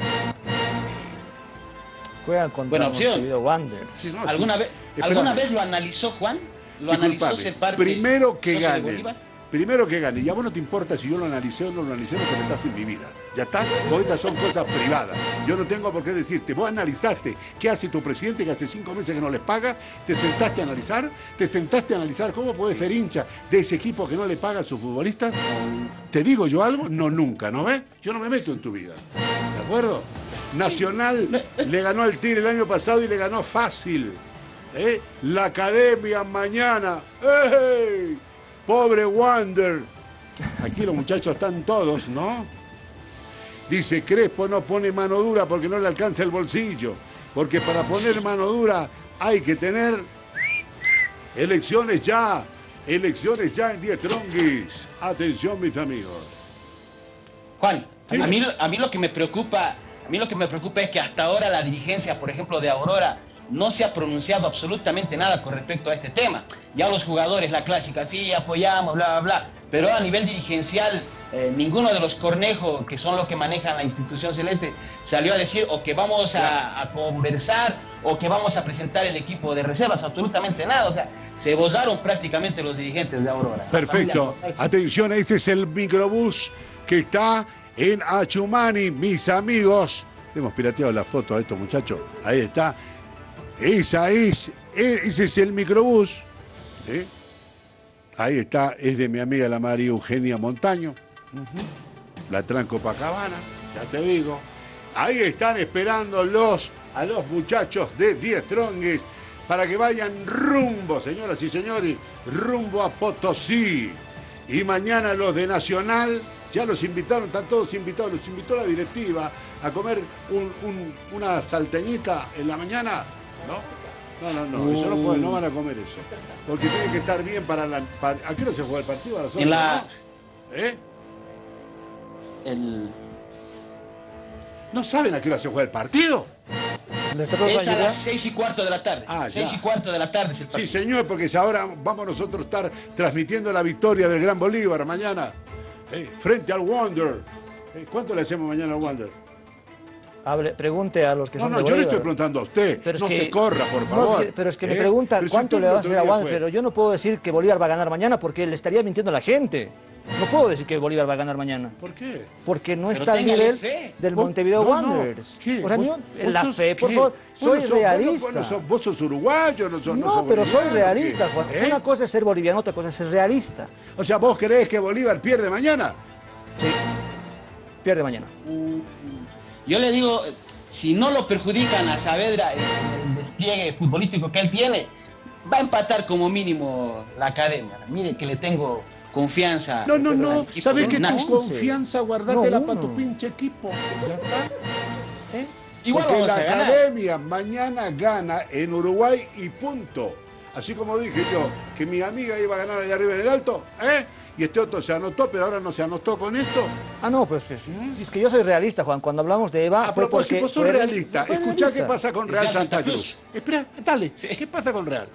Juegan contra Buena opción. Montevideo Wanderers. Sí, no, ¿Alguna, sí. vez, Espérame. ¿Alguna vez lo analizó Juan? ¿Lo analizó Disculpame, ser parte primero que socio de gane. Bolívar? Primero que gane. Y a vos no te importa si yo lo analicé o no lo analicé, porque estás en mi vida. ¿Ya está? Vos estas son cosas privadas. Yo no tengo por qué decirte. Vos analizaste qué hace tu presidente que hace cinco meses que no les paga. Te sentaste a analizar. Te sentaste a analizar cómo puede ser hincha de ese equipo que no le paga a sus futbolistas. ¿Te digo yo algo? No, nunca. ¿No ves? Yo no me meto en tu vida. ¿De acuerdo? Nacional le ganó al Tigre el año pasado y le ganó fácil. ¿Eh? La academia mañana. ¡Ey! Pobre Wander. Aquí los muchachos están todos, ¿no? Dice, Crespo no pone mano dura porque no le alcanza el bolsillo. Porque para poner mano dura hay que tener elecciones ya. Elecciones ya en diez tronguis. Atención, mis amigos. Juan, Sí. a mí, a mí lo que me preocupa, a mí lo que me preocupa es que hasta ahora la dirigencia, por ejemplo, de Aurora, no se ha pronunciado absolutamente nada con respecto a este tema. Ya los jugadores, la clásica, sí, apoyamos, bla, bla, bla. Pero a nivel dirigencial, eh, ninguno de los cornejos, que son los que manejan la institución celeste, salió a decir o que vamos a, a conversar o que vamos a presentar el equipo de reservas, absolutamente nada. O sea, se bozaron prácticamente los dirigentes de Aurora. Perfecto. Atención, ese es el microbús que está en Achumani, mis amigos. Hemos pirateado la foto a estos muchachos. Ahí está. Esa es, ese es el microbús. ¿Sí? Ahí está, es de mi amiga la María Eugenia Montaño. La Tranco Copacabana, ya te digo. Ahí están esperando los, a los muchachos de diez trongues para que vayan rumbo, señoras y señores, rumbo a Potosí. Y mañana los de Nacional, ya los invitaron, están todos invitados, los invitó la directiva a comer un- un- una salteñita en la mañana, ¿no? No, no, no, eso no, puede, no van a comer eso. Porque tiene que estar bien para la... Para, ¿a qué hora se juega el partido? A las ocho, en la... ¿no? ¿Eh? El... ¿No saben a qué hora se juega el partido? Es a las seis y cuarto de la tarde. Ah, seis y cuarto de la tarde es el partido. Sí, señor, porque si ahora vamos nosotros a estar transmitiendo la victoria del Gran Bolívar mañana eh, frente al Wander. Eh, ¿Cuánto le hacemos mañana al Wander? Hable, pregunte a los que no, son no, de yo le Bolívar. estoy preguntando a usted. Pero es no que, se corra, por favor. No, es que, pero es que ¿Eh? me pregunta pero cuánto si le va a usted hacer a el otro Wander, día pero yo no puedo decir que Bolívar va a ganar mañana porque le estaría mintiendo a la gente. No puedo decir que Bolívar va a ganar mañana. ¿Por qué? Porque no Pero está al téngale nivel fe. del ¿Vos? Montevideo No, no. Wanderers. ¿Qué? O sea, ¿Vos- yo- vos la sos fe, por qué? favor, Vos soy no sos- realista. Vos, no sos, vos sos uruguayo, no sos No, no sos pero soy boliviano, realista, ¿qué? Juan. ¿Eh? Una cosa es ser boliviano, otra cosa es ser realista. O sea, ¿vos creés que Bolívar pierde mañana? Sí. Pierde mañana. Yo le digo, si no lo perjudican a Saavedra en el despliegue futbolístico que él tiene, va a empatar como mínimo la academia. Mire que le tengo confianza. No, no, no. ¿Sabés que tu Nax. confianza guardátela No, para tu uno. pinche equipo? ¿Ya está? ¿Eh? Igual Porque vamos la a ganar. academia mañana gana en Uruguay y punto. Así como dije yo, que mi amiga iba a ganar allá arriba en el Alto, ¿eh? Y este otro se anotó, pero ahora no se anotó con esto. Ah, no, pues es, es que yo soy realista, Juan. Cuando hablamos de Eva, A fue porque... propósito, vos sos fue- realista. fue Escuchá realista. qué pasa con Real Santa Cruz. Espera, dale. ¿Qué pasa con Real?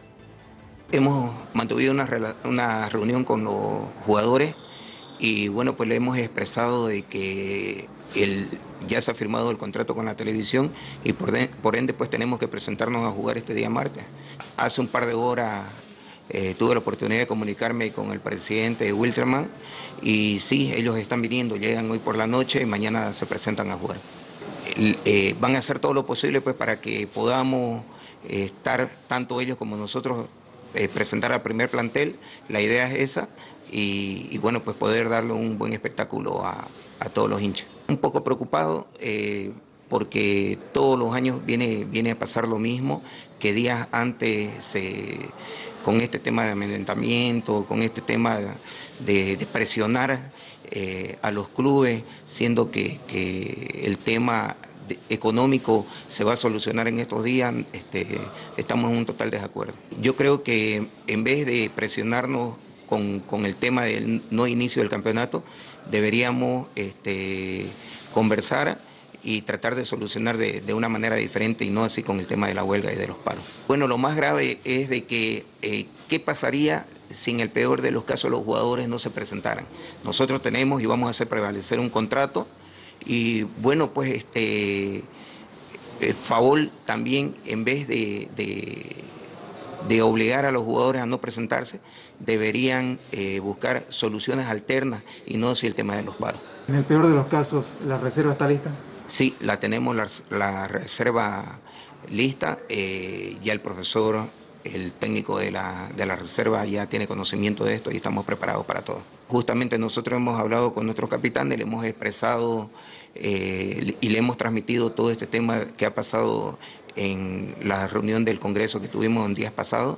Hemos mantenido una, rela- una reunión con los jugadores y bueno, pues le hemos expresado de que el, ya se ha firmado el contrato con la televisión y por, de- por ende pues tenemos que presentarnos a jugar este día martes. Hace un par de horas eh, tuve la oportunidad de comunicarme con el presidente Wilterman y sí, ellos están viniendo, llegan hoy por la noche y mañana se presentan a jugar. El- eh, van a hacer todo lo posible pues para que podamos eh, estar tanto ellos como nosotros eh, presentar al primer plantel. La idea es esa y, y bueno, pues poder darle un buen espectáculo a, a todos los hinchas. Un poco preocupado eh, porque todos los años viene, viene a pasar lo mismo, que días antes se, con este tema de amedrentamiento, con este tema de, de presionar eh, a los clubes, siendo que, que el tema de- económico se va a solucionar en estos días, este, estamos en un total desacuerdo. Yo creo que en vez de presionarnos con, con el tema del no inicio del campeonato, deberíamos este, conversar y tratar de solucionar de, de una manera diferente y no así con el tema de la huelga y de los paros. Bueno, lo más grave es de que eh, qué pasaría si en el peor de los casos los jugadores no se presentaran. Nosotros tenemos y vamos a hacer prevalecer un contrato y bueno, pues este eh, Favol también en vez de, de, de obligar a los jugadores a no presentarse, deberían eh, buscar soluciones alternas y no así el tema de los paros. En el peor de los casos, ¿la reserva está lista? Sí, la tenemos la, la reserva lista, eh, ya el profesor, el técnico de la, de la reserva ya tiene conocimiento de esto y estamos preparados para todo. Justamente nosotros hemos hablado con nuestros capitanes, le hemos expresado eh, y le hemos transmitido todo este tema que ha pasado en la reunión del Congreso que tuvimos en días pasados.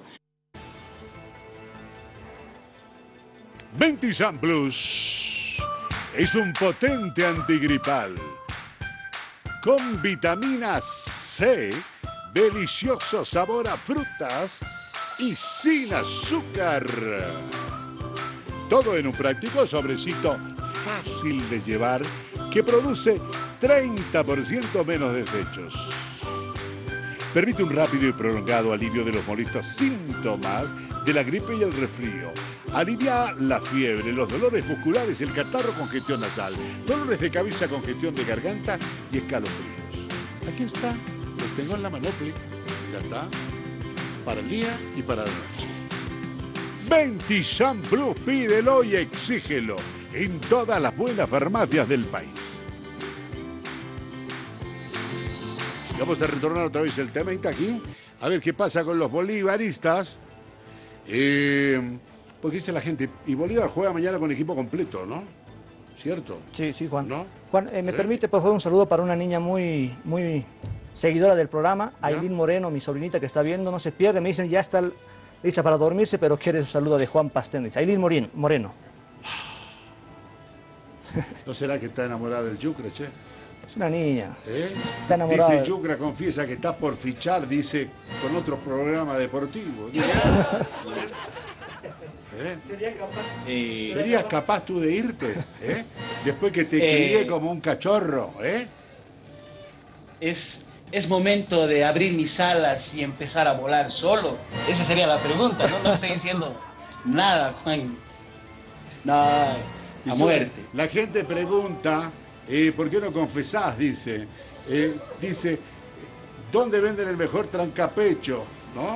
Ventisan Plus es un potente antigripal con vitamina C, delicioso sabor a frutas y sin azúcar. Todo en un práctico sobrecito fácil de llevar que produce treinta por ciento menos desechos. Permite un rápido y prolongado alivio de los molestos síntomas de la gripe y el resfrío. Alivia la fiebre, los dolores musculares, el catarro, congestión nasal, dolores de cabeza, congestión de garganta y escalofríos. Aquí está, lo tengo en la manopla. Ya está. Para el día y para la noche. Ventisan Plus, pídelo y exígelo en todas las buenas farmacias del país. Y vamos a retornar otra vez el tema aquí. A ver qué pasa con los bolivaristas. Eh, porque dice la gente, y Bolívar juega mañana con equipo completo, ¿no? ¿Cierto? Sí, sí, Juan. ¿No? Juan, eh, ¿me ¿Eh? permite, por favor, un saludo para una niña muy, muy seguidora del programa, Ailín Moreno, mi sobrinita que está viendo, no se pierde, me dicen ya está lista para dormirse, pero quiere un saludo de Juan Pastén. Dice, Ailín Moreno. Moreno. ¿No será que está enamorada del Yucre, che? Es una niña. ¿Eh? Está enamorada. Dice Yucra, confiesa que está por fichar, dice, con otro programa deportivo. ¿Eh? Eh, ¿Serías capaz tú de irte? ¿Eh? Después que te Eh. crié como un cachorro, ¿eh? es, es momento de abrir mis alas y empezar a volar solo. Esa sería la pregunta, no, no estoy diciendo nada, Juan. No, a Y muerte. La gente pregunta, eh, ¿por qué no confesás? Dice, eh, dice, ¿dónde venden el mejor trancapecho? ¿No?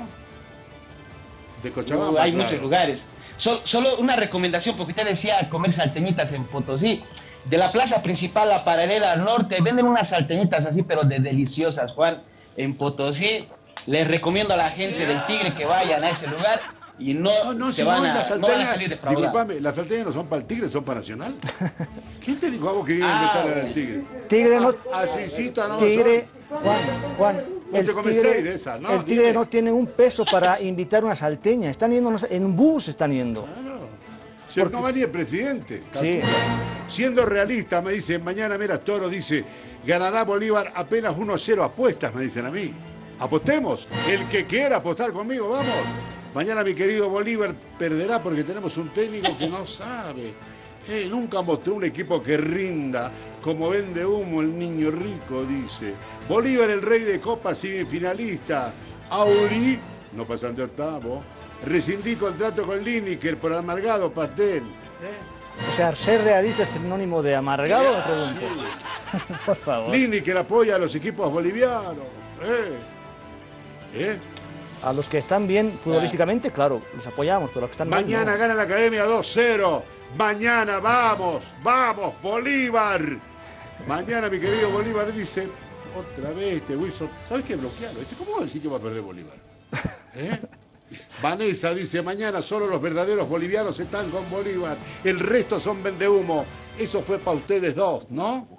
De Cochabamba. Uh, hay claro. muchos lugares. Sol- solo una recomendación, porque usted decía comer salteñitas en Potosí. De la plaza principal, la paralela al norte, venden unas salteñitas así, pero de deliciosas, Juan. En Potosí, les recomiendo a la gente del Tigre que vayan a ese lugar y no, No, no, se si van, no, a, las no van a salteñas, salir defraudados. disculpame, las salteñas no son para el Tigre, son para Nacional. ¿Quién te dijo a vos que iba a Ah, inventar bueno. al Tigre? Tigre no... Asícita no Tigre, Juan, Juan, No el te comes tigre, seis de esas, ¿no? el Tigre Dime. no tiene un peso para invitar una salteña. Están yendo, no sé, en un bus están yendo. Si no va ni el presidente. Sí. calcula. Siendo realista, me dicen, mañana, mira, Toro dice, ganará Bolívar apenas uno a cero apuestas, me dicen a mí. Apostemos. El que quiera apostar conmigo, vamos. Mañana mi querido Bolívar perderá porque tenemos un técnico que no sabe. Eh, nunca mostró un equipo que rinda, como vende humo el niño rico, dice. Bolívar, el rey de copas, semifinalista. Auri, no pasan de octavo. Rescindí contrato con Lineker por amargado pastel. O sea, ser realista es sinónimo de amargado, me pregunto. Por favor. Lineker apoya a los equipos bolivianos. Eh. ¿Eh? A los que están bien futbolísticamente, claro, los apoyamos, pero los que están mal, Mañana no. gana la Academia dos cero. Mañana vamos, vamos, Bolívar. Mañana mi querido Bolívar dice, otra vez este Wilson, ¿sabes qué? Bloquealo. ¿Este ¿Cómo va a decir que va a perder Bolívar? ¿Eh? Vanessa dice, mañana solo los verdaderos bolivianos están con Bolívar. El resto son vendehumo. Eso fue para ustedes dos, ¿no?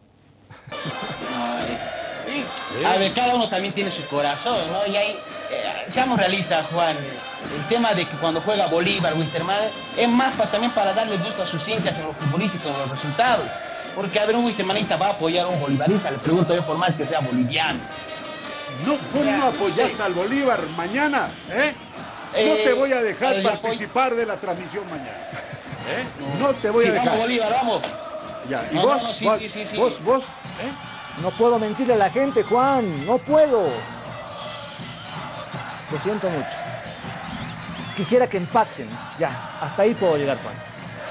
Ay, sí. A ver, cada uno también tiene su corazón, ¿no? Y ahí, eh, seamos realistas, Juan. El tema de que cuando juega Bolívar, Wisterman, es más pa- también para darle gusto a sus hinchas en lo futbolístico, en los resultados. Porque, a ver, un wistermanista va a apoyar a un bolivarista, le pregunto yo por más que sea boliviano. No, vos no apoyás sí. al Bolívar mañana, ¿eh? No Eh, te voy a dejar el participar de la transmisión mañana. ¿Eh? No te voy Sí, a dejar. vamos, Bolívar, vamos. Ya, ¿y No, vos? no, no, sí, vos, sí, sí, sí. vos, vos, ¿eh? No puedo mentirle a la gente, Juan, no puedo. Lo siento mucho. Quisiera que empaten. Ya, hasta ahí puedo llegar, Juan.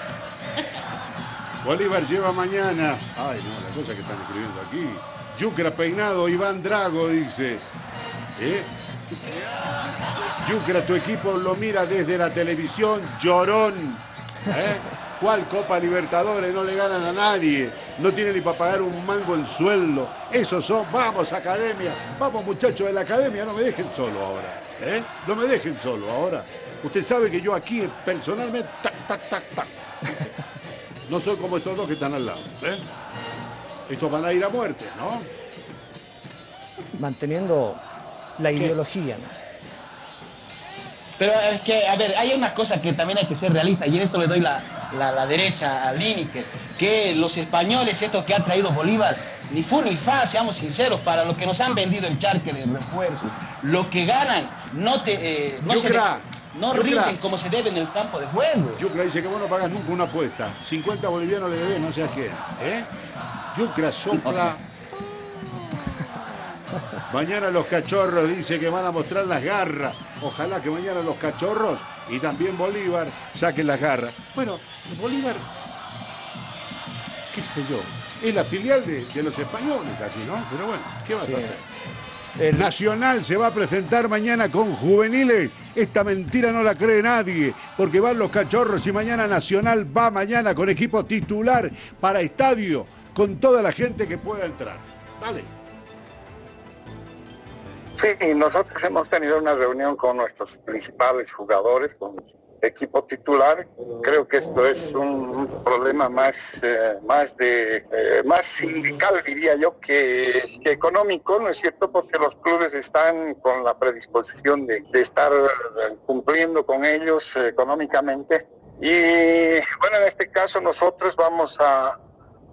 Bolívar lleva mañana. Ay, no, la cosa que están escribiendo aquí. Yucra peinado, Iván Drago dice. ¿Eh? Yucra, tu equipo lo mira desde la televisión, llorón. ¿Eh? ¿Cuál Copa Libertadores? No le ganan a nadie. No tiene ni para pagar un mango en sueldo. Esos son, vamos, academia. Vamos, muchachos de la academia, no me dejen solo ahora. ¿Eh? No me dejen solo ahora. Usted sabe que yo aquí personalmente, tac, tac, tac, tac. No soy como estos dos que están al lado. ¿Eh? Estos van a ir a muerte, ¿no? Manteniendo la ideología, ¿no? Pero es que, a ver, hay una cosa que también hay que ser realista, y en esto le doy la, la, la derecha a Lineker, que los españoles, estos que ha traído Bolívar, ni fu ni fa, seamos sinceros, para lo que nos han vendido el charque de refuerzo, lo que ganan no, te, eh, no, se Yucra, le- no Yucra. rinden como se debe en el campo de juego. Yucra dice que vos no pagas nunca una apuesta. cincuenta bolivianos le debes, no sé a quién. ¿Eh? Yucra sopla. Mañana los cachorros dice que van a mostrar las garras. Ojalá que mañana los cachorros y también Bolívar saquen las garras. Bueno, Bolívar, qué sé yo, es la filial de, de los españoles aquí, ¿no? Pero bueno, ¿qué vas Sí. a hacer? El Nacional se va a presentar mañana con juveniles. Esta mentira no la cree nadie, porque van los cachorros y mañana Nacional va mañana con equipo titular para estadio, con toda la gente que pueda entrar. Dale. Sí, nosotros hemos tenido una reunión con nuestros principales jugadores, con el equipo titular. Creo que esto es un, un problema más, eh, más, de, eh, más sindical, diría yo, que, que económico, ¿no es cierto? Porque los clubes están con la predisposición de, de estar eh, cumpliendo con ellos eh, económicamente. Y bueno, en este caso nosotros vamos a,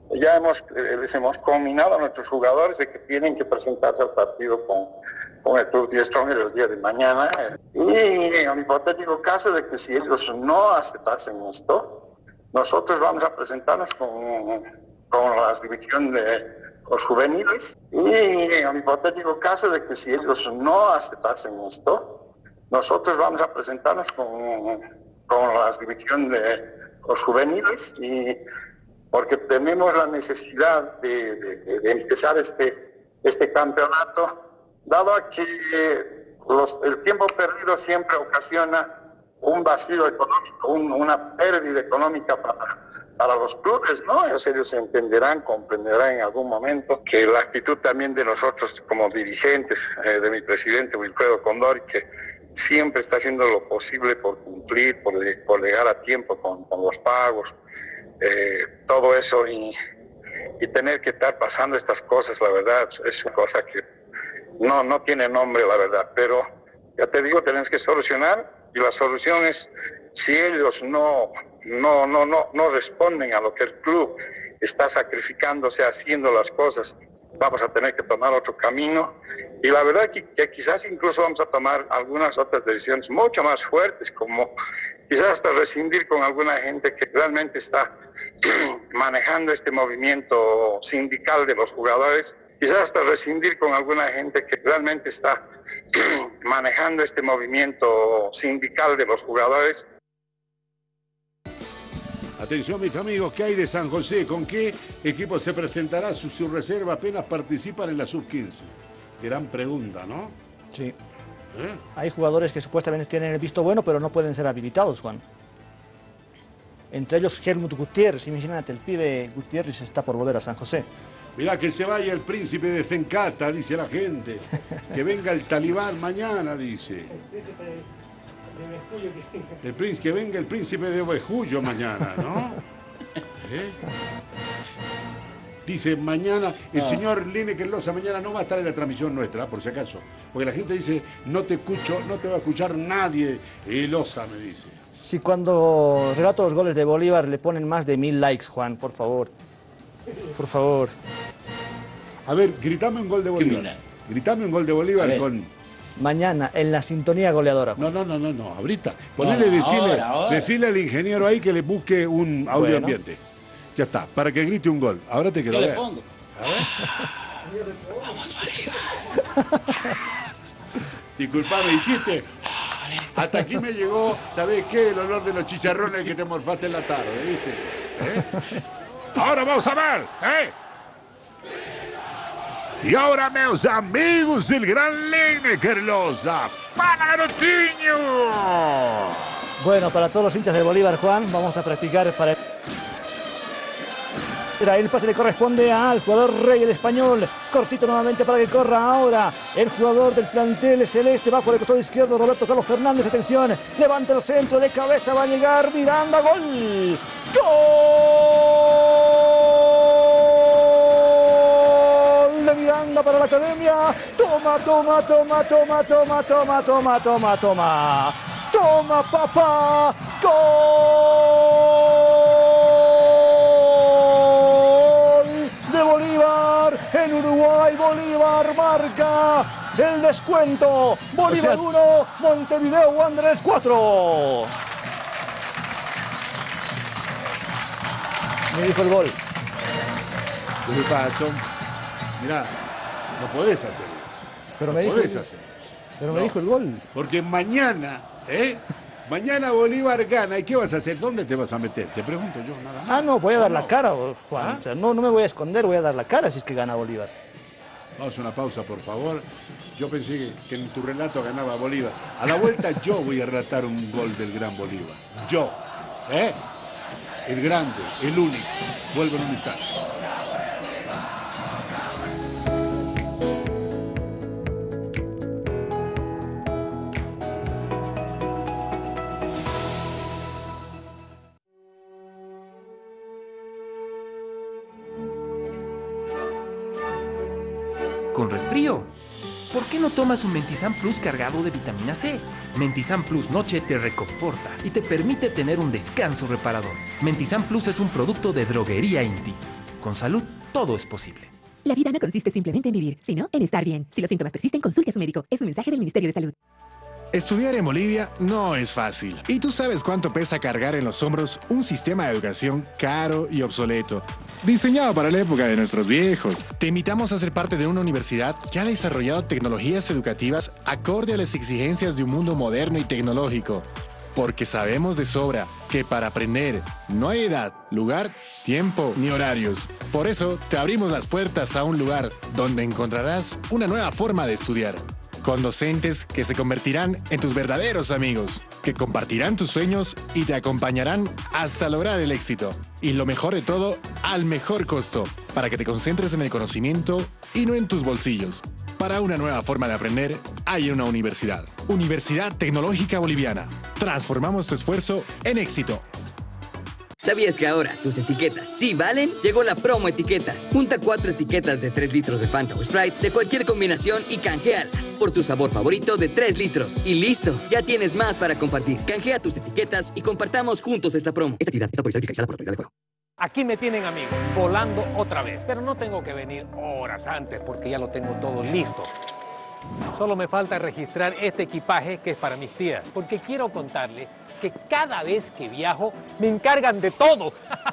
ya hemos, eh, les hemos combinado a nuestros jugadores de que tienen que presentarse al partido con, con el Club Die Stronger el día de mañana. Y en el hipotético caso de que si ellos no aceptasen esto, nosotros vamos a presentarnos con, con las divisiones de los juveniles. Y en el hipotético caso de que si ellos no aceptasen esto, nosotros vamos a presentarnos con, con las divisiones de los juveniles, y porque tenemos la necesidad de, de, de empezar este, este campeonato, dado que los, el tiempo perdido siempre ocasiona un vacío económico, un, una pérdida económica para, para los clubes, ¿no? Ellos, ellos entenderán, comprenderán en algún momento que la actitud también de nosotros como dirigentes, eh, de mi presidente Wilfredo Condori, que siempre está haciendo lo posible por cumplir, por, por llegar a tiempo con, con los pagos, eh, todo eso, y, y tener que estar pasando estas cosas, la verdad, es una cosa que no, no tiene nombre, la verdad, pero ya te digo, tenemos que solucionar, y la solución es, si ellos no, no, no, no, no responden a lo que el club está sacrificándose, haciendo las cosas, vamos a tener que tomar otro camino, y la verdad que, que quizás incluso vamos a tomar algunas otras decisiones mucho más fuertes, como quizás hasta rescindir con alguna gente que realmente está manejando este movimiento sindical de los jugadores, quizás hasta rescindir con alguna gente que realmente está manejando este movimiento sindical de los jugadores. Atención, mis amigos, ¿qué hay de San José? ¿Con qué equipo se presentará su, su reserva apenas participan en la sub quince? Gran pregunta, ¿no? Sí. ¿Eh? Hay jugadores que supuestamente tienen el visto bueno, pero no pueden ser habilitados, Juan. Entre ellos Helmut Gutiérrez. Imagínate, el pibe Gutiérrez está por volver a San José. Mirá, que se vaya el príncipe de Zencata, dice la gente. Que venga el talibán mañana, dice. El príncipe, que venga el príncipe de Ovejullo mañana, ¿no? ¿Eh? Dice, mañana, el No. señor Lineker Loza mañana no va a estar en la transmisión nuestra, por si acaso. Porque la gente dice, no te escucho, no te va a escuchar nadie. Y Loza me dice. Si cuando relato los goles de Bolívar le ponen más de mil likes, Juan, por favor. Por favor. A ver, gritame un gol de Bolívar. Gritame un gol de Bolívar con... Mañana, en la sintonía goleadora. No, no, no, no, no, ahorita. Ponele, No, decirle, ahora, ahora. decirle al ingeniero ahí que le busque un audio Bueno. ambiente. Ya está, para que grite un gol. Ahora te quiero Yo le ver. pongo. A ver. Vamos, Farid. Disculpame, hiciste. Hasta aquí me llegó, ¿sabés qué? El olor de los chicharrones que te morfaste en la tarde, ¿viste? ¿Eh? Ahora vamos a ver, ¿eh? Y ahora, meus amigos, el gran Lineker Loza. ¡Fala, garotinho! Bueno, para todos los hinchas de Bolívar, Juan, vamos a practicar para... El pase le corresponde al jugador Rey, el español. Cortito nuevamente para que corra ahora el jugador del plantel celeste. Va por el costado izquierdo Roberto Carlos Fernández. Atención, levanta el centro de cabeza. Va a llegar Miranda. ¡Gol! ¡Gol de Miranda para la academia! Toma, toma, toma, toma, toma, toma, toma, toma, toma. Toma, papá. Gol de Bolívar en Uruguay. Bolívar marca el descuento. Bolívar uno, Montevideo Wanderers cuatro. Me dijo el gol. ¿Qué pasó? Mirá, no podés hacer eso. Pero no me dijo podés el- hacer eso. Pero me No, dijo el gol. Porque mañana, ¿eh? Mañana Bolívar gana. ¿Y qué vas a hacer? ¿Dónde te vas a meter? Te pregunto yo, nada más. Ah, no, voy a dar la No. cara, Juan. ¿Ah? O sea, no, no me voy a esconder, voy a dar la cara si es que gana Bolívar. Vamos a una pausa, por favor. Yo pensé que, que en tu relato ganaba Bolívar. A la vuelta yo voy a relatar un gol del gran Bolívar. Yo, ¿eh? El grande, el único. Vuelvo en un instante. ¿Con resfrío? ¿Por qué no tomas un Mentizan Plus cargado de vitamina C? Mentizan Plus Noche te reconforta y te permite tener un descanso reparador. Mentizan Plus es un producto de Droguería Inti. Con salud, todo es posible. La vida no consiste simplemente en vivir, sino en estar bien. Si los síntomas persisten, consulte a su médico. Es un mensaje del Ministerio de Salud. Estudiar en Bolivia no es fácil. ¿Y tú sabes cuánto pesa cargar en los hombros un sistema de educación caro y obsoleto, diseñado para la época de nuestros viejos? Te invitamos a ser parte de una universidad que ha desarrollado tecnologías educativas acorde a las exigencias de un mundo moderno y tecnológico. Porque sabemos de sobra que para aprender no hay edad, lugar, tiempo ni horarios. Por eso te abrimos las puertas a un lugar donde encontrarás una nueva forma de estudiar. Con docentes que se convertirán en tus verdaderos amigos, que compartirán tus sueños y te acompañarán hasta lograr el éxito. Y lo mejor de todo, al mejor costo, para que te concentres en el conocimiento y no en tus bolsillos. Para una nueva forma de aprender, hay una universidad. Universidad Tecnológica Boliviana. Transformamos tu esfuerzo en éxito. ¿Sabías que ahora tus etiquetas sí valen? Llegó la promo etiquetas. Junta cuatro etiquetas de tres litros de Fanta o Sprite de cualquier combinación y canjealas por tu sabor favorito de tres litros. Y listo, ya tienes más para compartir. Canjea tus etiquetas y compartamos juntos esta promo. Esta actividad está autorizada y fiscalizada por la Autoridad de Juego. Aquí me tienen, amigos, volando otra vez. Pero no tengo que venir horas antes porque ya lo tengo todo listo. Solo me falta registrar este equipaje que es para mis tías, porque quiero contarles que cada vez que viajo me encargan de todo.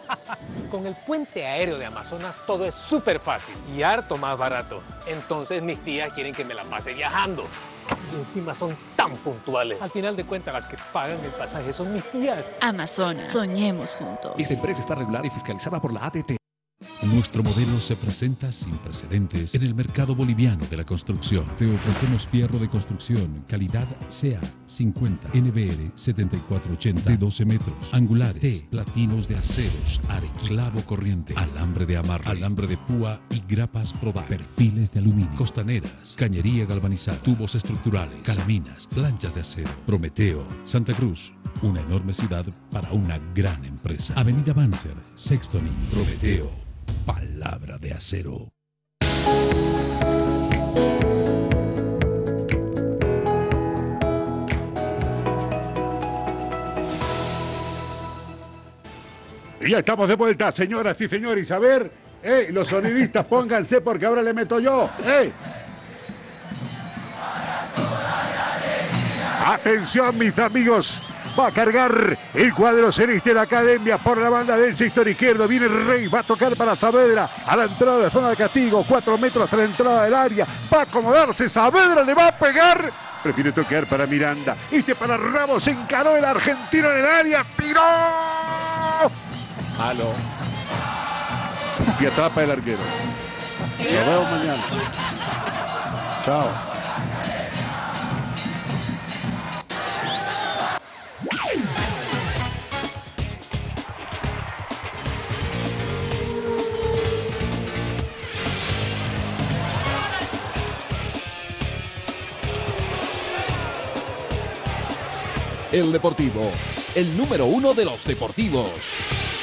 Con el puente aéreo de Amazonas todo es súper fácil y harto más barato. Entonces mis tías quieren que me la pase viajando. Y encima son tan puntuales. Al final de cuentas, las que pagan el pasaje son mis tías. Amazonas, soñemos juntos. Esta empresa está regular y fiscalizada por la A T T. Nuestro modelo se presenta sin precedentes en el mercado boliviano de la construcción. Te ofrecemos fierro de construcción, calidad C A cincuenta, N B R setenta y cuatro ochenta de doce metros, angulares, T, platinos de aceros, arequipe, clavo corriente, alambre de amarre, alambre de púa y grapas Prodac, perfiles de aluminio, costaneras, cañería galvanizada, tubos estructurales, calaminas, planchas de acero. Prometeo, Santa Cruz, una enorme ciudad para una gran empresa. Avenida Banzer, Sexto Niño. Prometeo. Palabra de acero. Y ya estamos de vuelta, señoras y señores. A ver, eh, los sonidistas, pónganse porque ahora le meto yo. Eh. Atención, mis amigos. Va a cargar el cuadro celeste de la academia por la banda del sector izquierdo. Viene Rey, va a tocar para Saavedra a la entrada de la zona de castigo. Cuatro metros a la entrada del área. Va a acomodarse Saavedra, le va a pegar. Prefiere tocar para Miranda. Este para Ramos, encaró el argentino en el área. ¡Tiró! Malo. Y atrapa el arquero. Nos vemos mañana. Chao. El Deportivo, el número uno de los deportivos.